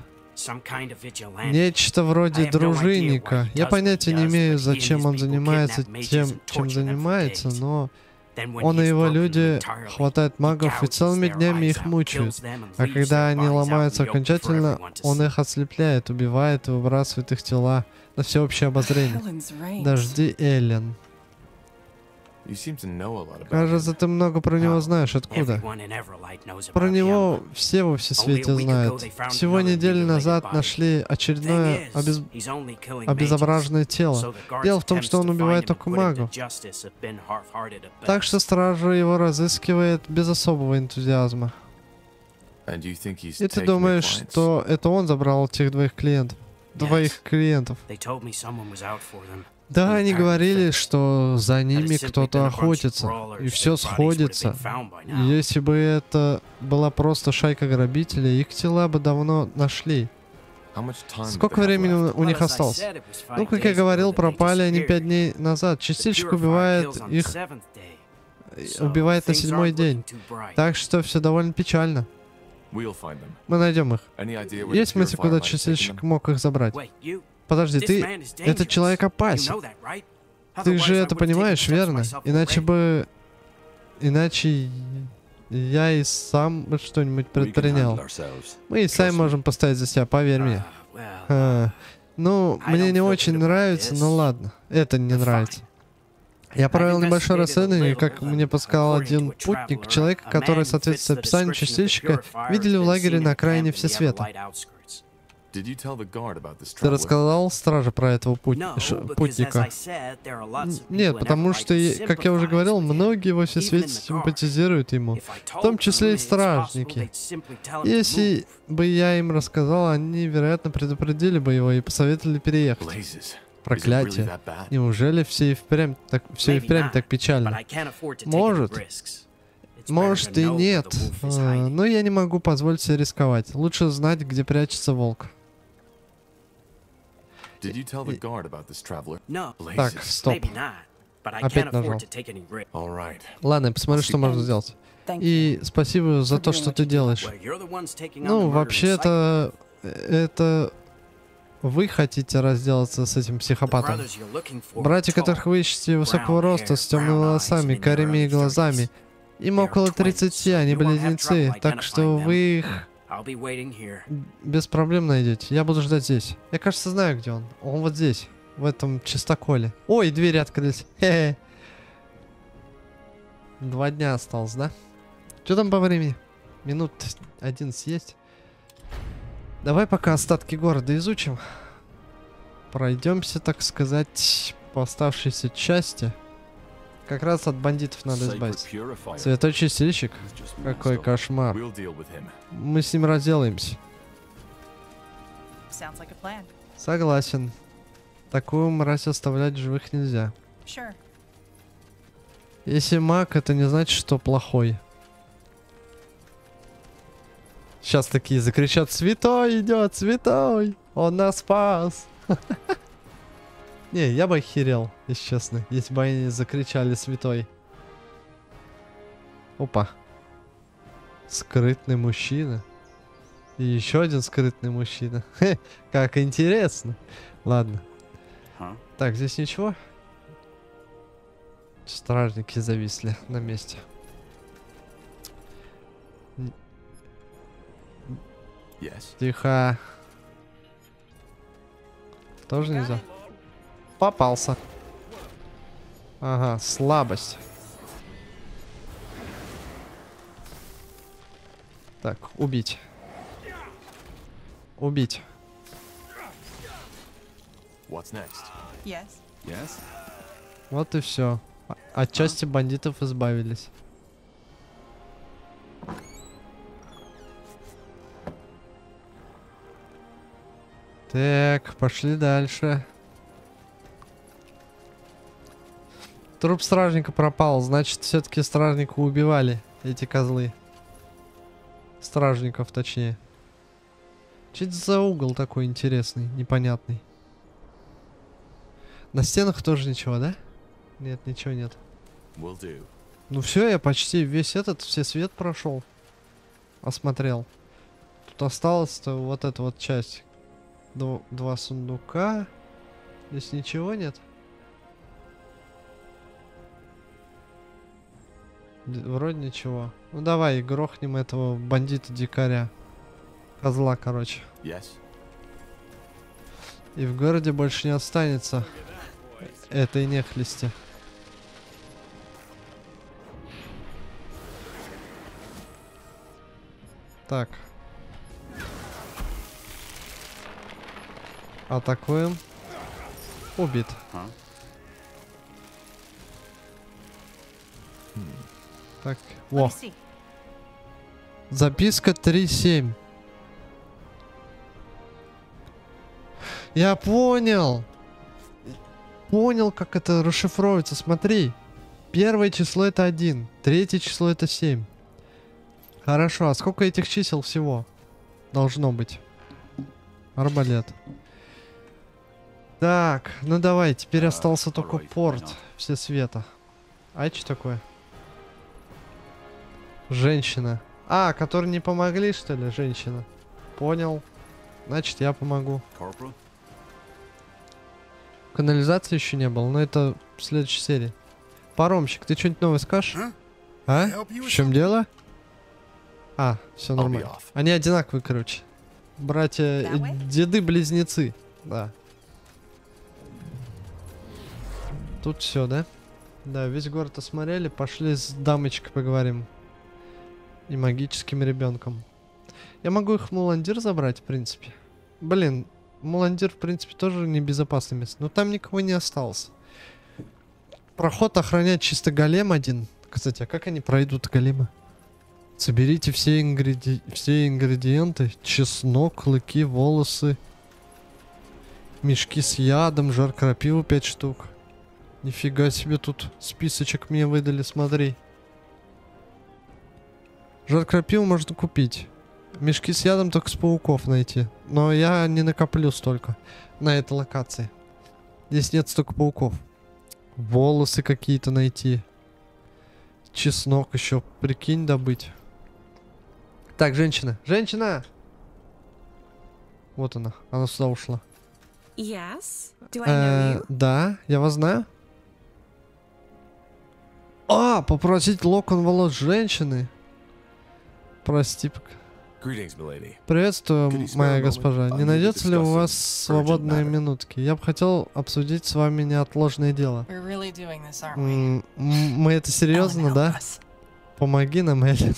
Нечто вроде дружинника. Я понятия не имею, зачем он занимается тем, чем занимается, но он и его люди хватают магов и целыми днями их мучают. А когда они ломаются окончательно, он их ослепляет, убивает и выбрасывает их тела на всеобщее обозрение. Дожди, Эллен. Кажется, ты много про него знаешь. Откуда? Про него все во всесвете знают. Всего неделю назад нашли очередное обез... обезображенное тело. Дело в том, что он убивает только магов. Так что стража его разыскивает без особого энтузиазма. И ты думаешь, что это он забрал тех двоих клиентов? Двоих клиентов. Да, они говорили, что за ними кто-то охотится, и все сходится. Если бы это была просто шайка грабителей, их тела бы давно нашли. Сколько времени у них осталось? Ну, как я говорил, пропали они пять дней назад. Чистильщик убивает их... убивает на седьмой день. Так что все довольно печально. Мы найдем их. Есть мысли, куда чистильщик мог их забрать? Подожди, ты... Этот человек опасен. Ты же это понимаешь, верно? Иначе бы... Иначе... Я и сам бы что-нибудь предпринял. Мы и сами можем поставить за себя, поверь мне. А, ну, мне не очень нравится, но ладно. Это не нравится. Я провел небольшое расследование, как мне подсказал один путник, человека, который, соответствует описанию чистильщика, видели в лагере на окраине Всесвета. Ты рассказал страже про этого путь... Ш... путника? Нет, потому что, как я уже говорил, многие во Всесвете симпатизируют ему, в том числе и стражники. Если бы я им рассказал, они, вероятно, предупредили бы его и посоветовали переехать. Проклятие. Неужели все и впрямь так, все и впрямь так печально? Может. Может и нет. А, но я не могу позволить себе рисковать. Лучше знать, где прячется волк. Так, стоп. Опять нажал. Ладно, я посмотрю, что можно сделать. И спасибо за то, что ты делаешь. Ну, вообще-то, это... Вы хотите разделаться с этим психопатом. Братья, которых вы ищете, высокого роста, с темными волосами, карими глазами. Им около тридцати, они близнецы, так что вы их без проблем найдете. Я буду ждать здесь. Я, кажется, знаю, где он. Он вот здесь, в этом чистоколе. Ой, двери открылись. Хе-хе. Два дня осталось, да? Что там по времени? Минут одиннадцать есть? Давай пока остатки города изучим. Пройдемся, так сказать, по оставшейся части. Как раз от бандитов надо избавиться. Святой Чистильщик? Какой кошмар. Мы с ним разделаемся. Согласен. Такую мразь оставлять живых нельзя. Если маг, это не значит, что плохой. Сейчас такие закричат: святой идет, святой! Он нас спас! Не, я бы охерел, если честно, если бы они закричали святой. Опа. Скрытный мужчина. И еще один скрытный мужчина. Хе, как интересно. Ладно. Huh? Так, здесь ничего. Стражники зависли на месте. Yes. Тихо. Тоже нельзя. Попался. Ага, слабость. Так, убить. Убить. What's next? Yes. Yes? Вот и все. От части бандитов избавились. Так, пошли дальше. Труп стражника пропал, значит, все-таки стражника убивали эти козлы. Стражников, точнее. Что это за угол такой интересный, непонятный? На стенах тоже ничего, да? Нет, ничего нет. Will do. Ну все, я почти весь этот, все свет прошел. Осмотрел. Тут осталась-то вот эта вот часть. Дв- два сундука. Здесь ничего нет. Д- вроде ничего. Ну давай, грохнем этого бандита-дикаря. Козла, короче. Yes. И в городе больше не останется этой нехлести. Так. Атакуем. Убит. Huh? Так. Let Во. me see. Записка три семь. Я понял. Понял, как это расшифровывается. Смотри. Первое число это один. Третье число это семь. Хорошо. А сколько этих чисел всего должно быть? Арбалет. Так. Ну давай. Теперь А, остался только alright, why порт. not? Все света. А что такое? Женщина. А, которые не помогли, что ли, женщина? Понял. Значит, я помогу. Corporal? Канализации еще не было, но это в следующей серии. Паромщик, ты что-нибудь новое скажешь? Huh? А? Help you В with чем something? дело? А, все I'll be нормально. off. Они одинаковые, короче. Братья, э, That way? деды-близнецы. Да. Тут все, да? Да, весь город осмотрели. Пошли с дамочкой поговорим. И магическим ребенком. Я могу их в Муландир забрать, в принципе. Блин, Муландир, в принципе, тоже небезопасное место. Но там никого не осталось. Проход охраняет чисто голем один. Кстати, а как они пройдут голема? Соберите все, ингреди... все ингредиенты. Чеснок, клыки, волосы. Мешки с ядом, жар крапивы пять штук. Нифига себе, тут списочек мне выдали, смотри. Жар крапиву можно купить. Мешки с ядом только с пауков найти. Но я не накоплю столько на этой локации. Здесь нет столько пауков. Волосы какие-то найти. Чеснок еще, прикинь, добыть. Так, женщина. Женщина! Вот она. Она сюда ушла. Yes. Do I know Э, you? да, я вас знаю. А, попросить локон волос женщины. Прости. пока. Greetings, milady. Приветствую, Could you spare моя a moment? госпожа. I Не need to найдется ли у discuss вас some свободные urgent matter. минутки? Я бы хотел обсудить с вами неотложное дело. We're really doing this, aren't we? М, м, Мы это серьезно, Ellen, help да? us. Помоги нам, Эллен.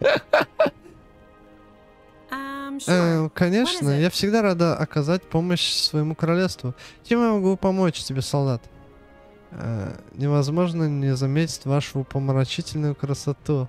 Um, Э, sure. Конечно, What is it? я всегда рада оказать помощь своему королевству. Чем я могу помочь тебе, солдат? Э, Невозможно не заметить вашу помрачительную красоту.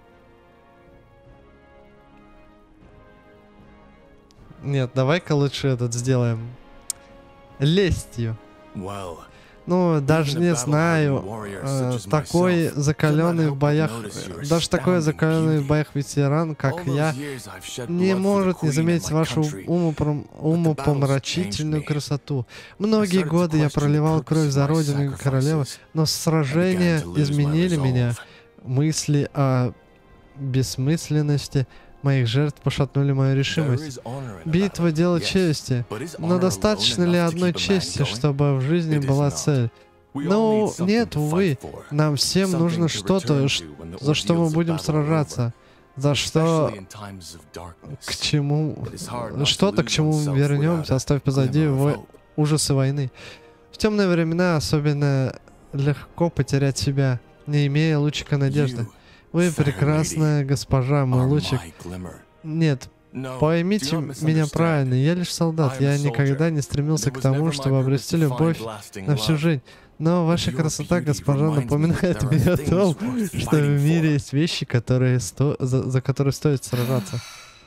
Нет, давай-ка лучше этот сделаем. Лестью. Well, Ну, даже не знаю, э, такой закаленный в боях, э, даже такой закаленный в боях ветеран, как я, не может не заметить вашу умопом- умопомрачительную красоту. Многие годы я проливал кровь за родину и королеву, но сражения изменили меня. Мысли о бессмысленности моих жертв пошатнули мою решимость. Битва — дело чести. Но достаточно ли одной чести, чтобы в жизни была цель? Ну, нет, увы. Нам всем нужно что-то, ш- за что мы будем сражаться. За что... К чему... Что-то, к чему мы вернемся, оставив позади во- ужасы войны. В темные времена особенно легко потерять себя, не имея лучика надежды. Вы прекрасная госпожа, мой лучик. Нет, поймите меня правильно, я лишь солдат. Я никогда не стремился к тому, чтобы обрести любовь на всю жизнь. Но ваша красота, госпожа, напоминает мне о том, что в мире есть вещи, которые сто... за... за которые стоит сражаться.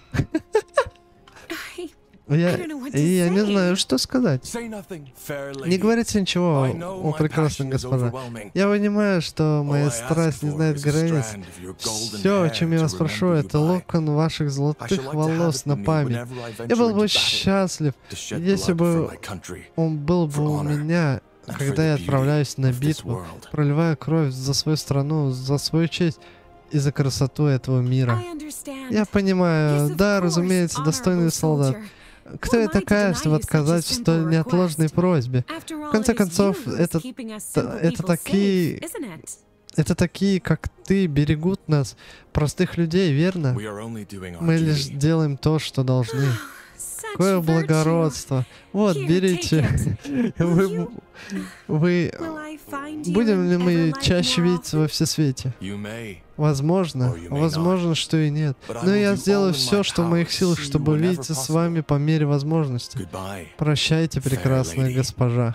Я... И я не знаю, что сказать. Не говорите ничего, о прекрасная госпожа. Я понимаю, что моя страсть не знает границ. Все, о чем я вас прошу, это локон ваших золотых волос на память. Я был бы счастлив, если бы он был бы у меня, когда я отправляюсь на битву, проливая кровь за свою страну, за свою честь и за красоту этого мира. Я понимаю, да, разумеется, достойный солдат. Кто я такая, чтобы отказать в столь неотложной просьбе? В конце концов, это, это такие... Это такие, как ты, берегут нас, простых людей, верно? Мы лишь делаем то, что должны. Какое благородство. Вот, берите. Вы... Вы... Будем ли мы чаще видеться во всесвете? Возможно. Возможно, что и нет. Но я сделаю все, что в моих силах, чтобы видеться с вами по мере возможности. Прощайте, прекрасная госпожа.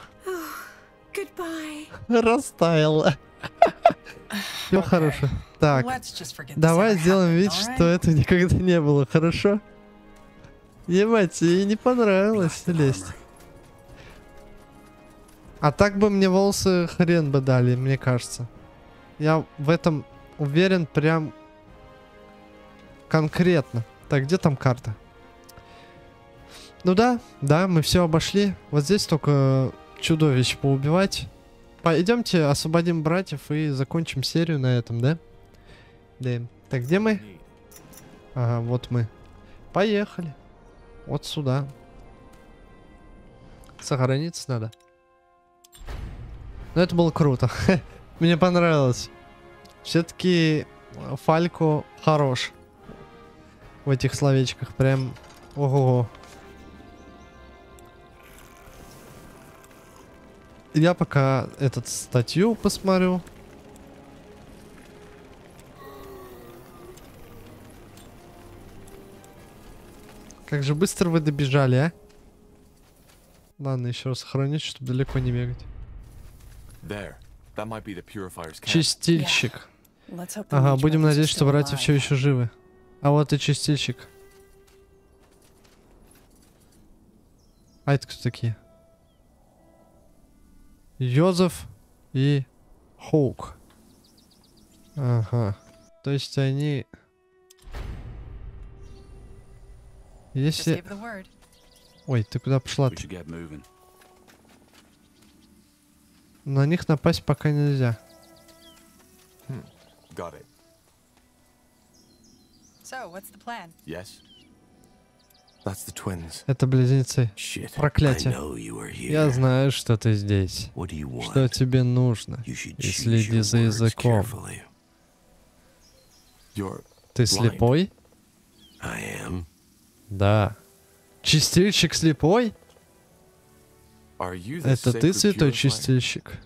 Растаяла. Все хорошо. Так, давай сделаем вид, что это никогда не было, хорошо? Ебать, ей не понравилось лезть. А так бы мне волосы хрен бы дали, мне кажется. Я в этом уверен прям конкретно. Так, где там карта? Ну да, да, мы все обошли. Вот здесь только чудовищ поубивать. Пойдемте освободим братьев и закончим серию на этом, да? Да. Так, где мы? Ага, вот мы. Поехали. Вот сюда. Сохраниться надо. Но это было круто. Мне понравилось. Все-таки Фалько хорош. В этих словечках. Прям... Ого. Я пока этот статью посмотрю. Как же быстро вы добежали, а? Ладно, еще раз сохранить, чтобы далеко не бегать. Чистильщик. Ага, будем надеяться, что братья все еще живы. А вот и чистильщик. А это кто такие? Йозеф и Хоук. Ага. То есть они... Если... Ой, ты куда пошла? На них напасть пока нельзя. Это близнецы. Проклятие. Я знаю, что ты здесь. Что тебе нужно? И следи за языком. Ты слепой? Да. Чистильщик слепой? Это ты, святой чистильщик?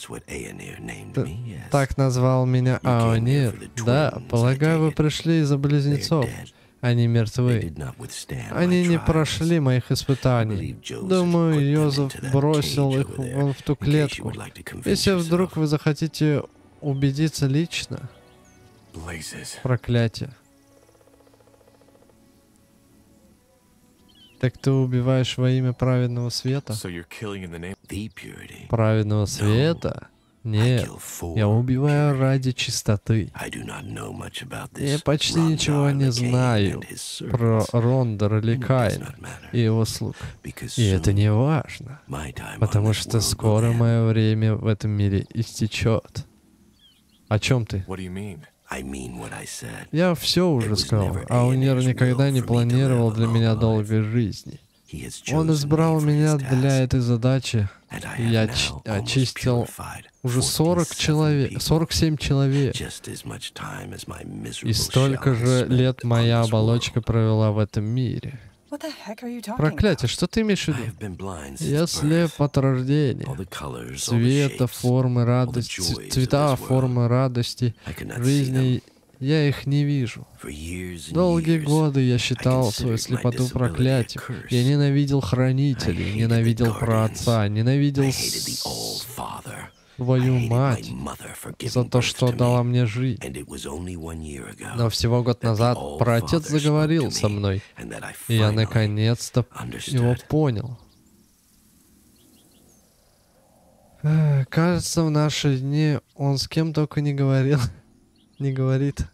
Так назвал меня Аонир. Да, полагаю, вы пришли из-за близнецов. Они мертвы. Они не прошли моих испытаний. Думаю, Йозеф бросил их вон в ту клетку. Если вдруг вы захотите убедиться лично... Проклятие. Так ты убиваешь во имя праведного света? So you're killing in the name The purity. Праведного света? I Нет, kill for я убиваю purity. ради чистоты. I do not know much about Я this почти Rondar ничего не Lekain знаю and his про servants. Рондора And it does Ликаина not matter, и его слуг. because И это soon не важно, my time on потому this что world will скоро end. мое время в этом мире истечет. О чем ты? What do you mean? I mean what I said. Я все уже сказал, а Унир никогда не планировал для меня долгой жизни. He has Он chosen избрал me for меня his для task, этой задачи. and I И have я now ч- almost очистил purified уже сорок forty-seven человек, people, сорок семь человек. just as much time as my miserable И столько shell has же spent лет on моя this оболочка world. провела в этом мире. What the heck are you talking Проклятие, about? что ты имеешь в I виду? have been blind since Я слеп birth. от рождения. All the colors, all the Цвета, shapes, формы, all the радости, joys цвета, of this world. формы, радости, I cannot see them. жизни, я их не вижу. For years and Долгие years, годы я считал considered свою my слепоту disability a проклятием. curse. Я ненавидел I хранителей, hated ненавидел the праотца, I ненавидел hated the All-Father. I свою hated my мать mother for за giving то, birth что to дала me. мне жизнь. And it was only one year ago Но всего год that the назад All-Father праотец заговорил spoke to со me, мной, and that I и я finally наконец-то его understood. понял. Эх, кажется, в наши дни он с кем только не говорил. Не говорит.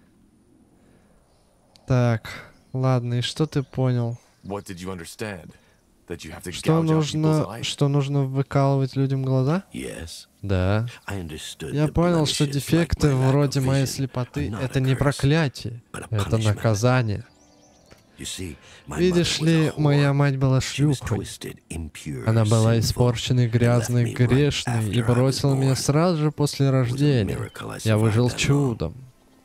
Так, ладно, и что ты понял? What did you understand? That you have to Что gouge out people's нужно, eyes? что нужно выкалывать людям глаза? Yes, Да. I understood Я the понял, что blemishes like дефекты my lack of вроде моей vision слепоты are not это a не curse, проклятие, but a это punishment. наказание. You see, my Видишь mother was ли, a моя whore. мать была She was шлюхой. twisted, impure, Она была sinful, испорченной, and left грязной, me right грешной и after I was бросила меня born. сразу же после It was a рождения. miracle I Я survived выжил that long. чудом.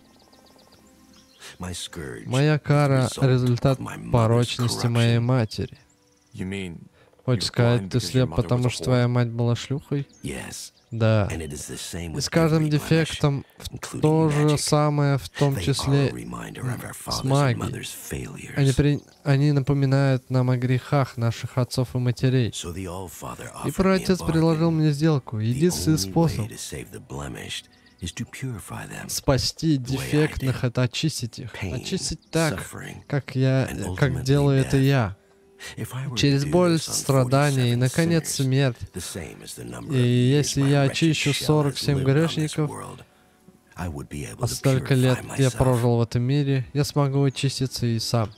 My scourge Моя was the кара — result результат of my mother's порочности моей corruption. матери. You mean Хочешь You're сказать, blind ты because your слеп, mother потому was a что whore? твоя мать была шлюхой? Yes, Да. and it is the same И with с каждым every blemish, дефектом including то же magic. самое, в том They are a числе reminder of our с fathers and магией. mothers' failures. Они, при... Они напоминают нам о грехах наших отцов и матерей. So the All-Father И offered me a praотец предложил bargain. мне сделку. The Единственный only способ way to save the blemished is to purify them. спасти way I дефектных — do. это очистить их. Pain, Очистить так, suffering, как я, and как ultimately делаю это death. я. If I were to Через do боль, this on страдания и, forty-seven наконец, sinners, смерть. the same as the number of И years если my я wretched очищу shell сорок has семь lived on this грешников, world, I would be able а to столько лет purify я myself. прожил в этом мире, я смогу очиститься и сам.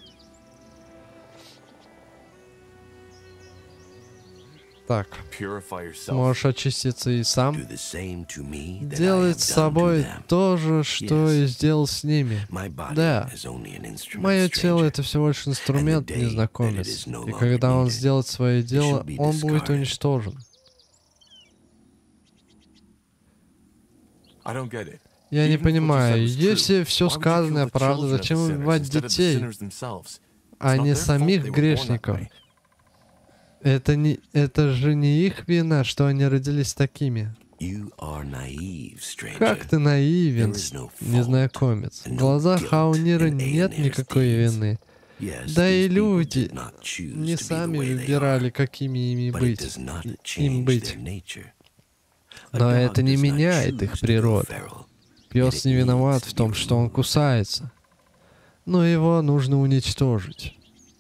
Так, purify yourself? можешь очиститься и сам. Do the same to me that I Делать have с done to собой them. то же, что Yes. и сделал с ними. My body Да. is only an instrument, Мое тело — stranger. это всего лишь инструмент, And the day that it незнакомец. is no И longer когда он needed, сделает свое дело, shall be он будет discarded. уничтожен. I don't get it. Я не Even if what you said понимаю, was true, если все why would you kill сказанное the правда, children of зачем the sinners убивать instead of the детей, sinners themselves? а It's not не their fault самих they were born that грешников? way. Это, не, это же не их вина, что они родились такими. You are naive, stranger. Как ты наивен, There is no fault незнакомец. and В no глазах guilt Хаунира in нет Aeoneer's никакой deeds. вины. Yes, Да these и people люди did not choose не to be the сами way they выбирали, are, какими ими but it быть. does not и- change Им быть. their nature. A Но dog это не does not меняет choose их to go природу. feral. Пес не виноват в том, что он кусается. Но его нужно уничтожить.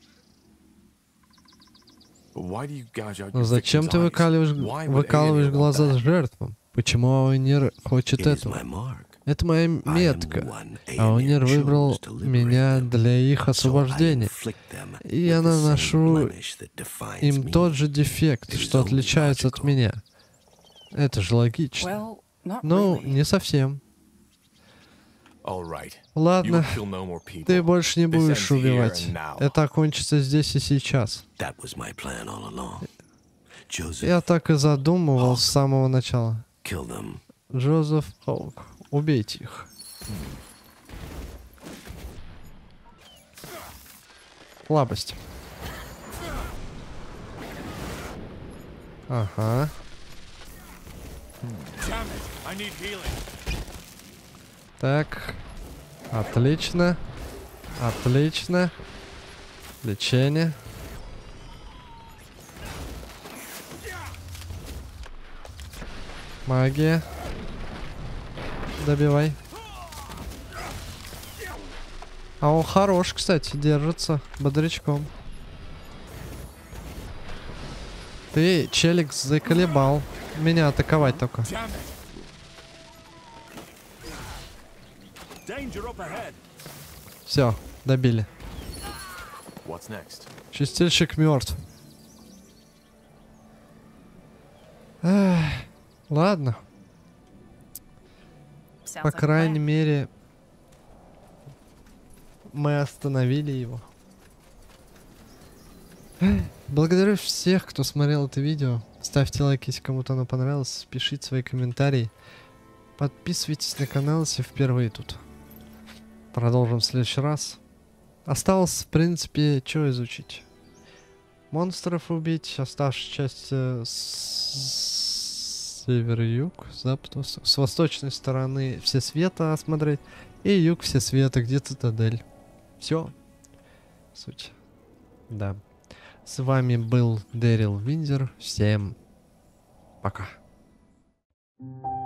But why do you gouge out Но your зачем victims' ты eyes? выкаливаешь, Why would выкалываешь Aeonir want глаза that? жертвам? Почему Аунир хочет It is этого? my mark. Это моя I am the метка. one Аунир Aeonir выбрал chose to liberate меня them. для их So I освобождения. inflict them И with я the same наношу blemish that defines им me. тот же дефект, It is что only отличается от logical. меня. Это же логично. Well, not Ну, really. не совсем. All right. You Ладно, will kill no more people. ты больше не This будешь ends here убивать. and now. Это окончится здесь и сейчас. That was my plan all along. Joseph, Я так и задумывал с самого начала. kill them. Джозеф Хоук. Убейте их. Слабость. Ага. I need healing. Так. Отлично. Отлично. Лечение. Магия. Добивай. А он хорош, кстати, держится бодрячком. Ты, челик, заколебал меня атаковать только. Damn it. Danger up ahead. Все, добили. What's next? Чистильщик мертв. Эх, ладно. Sounds По like a крайней plan. мере, мы остановили его. Эх, благодарю всех, кто смотрел это видео. Ставьте лайк, если кому-то оно понравилось. Пишите свои комментарии. Подписывайтесь на канал, если впервые тут. Продолжим в следующий раз. Осталось, в принципе, что изучить. Монстров убить. Оставшаяся часть э, с север и юг. Запад, восток. С восточной стороны все света осмотреть. И юг все света, где цитадель. Все. Суть. Да. С вами был Дэрил Виндзер. Всем пока.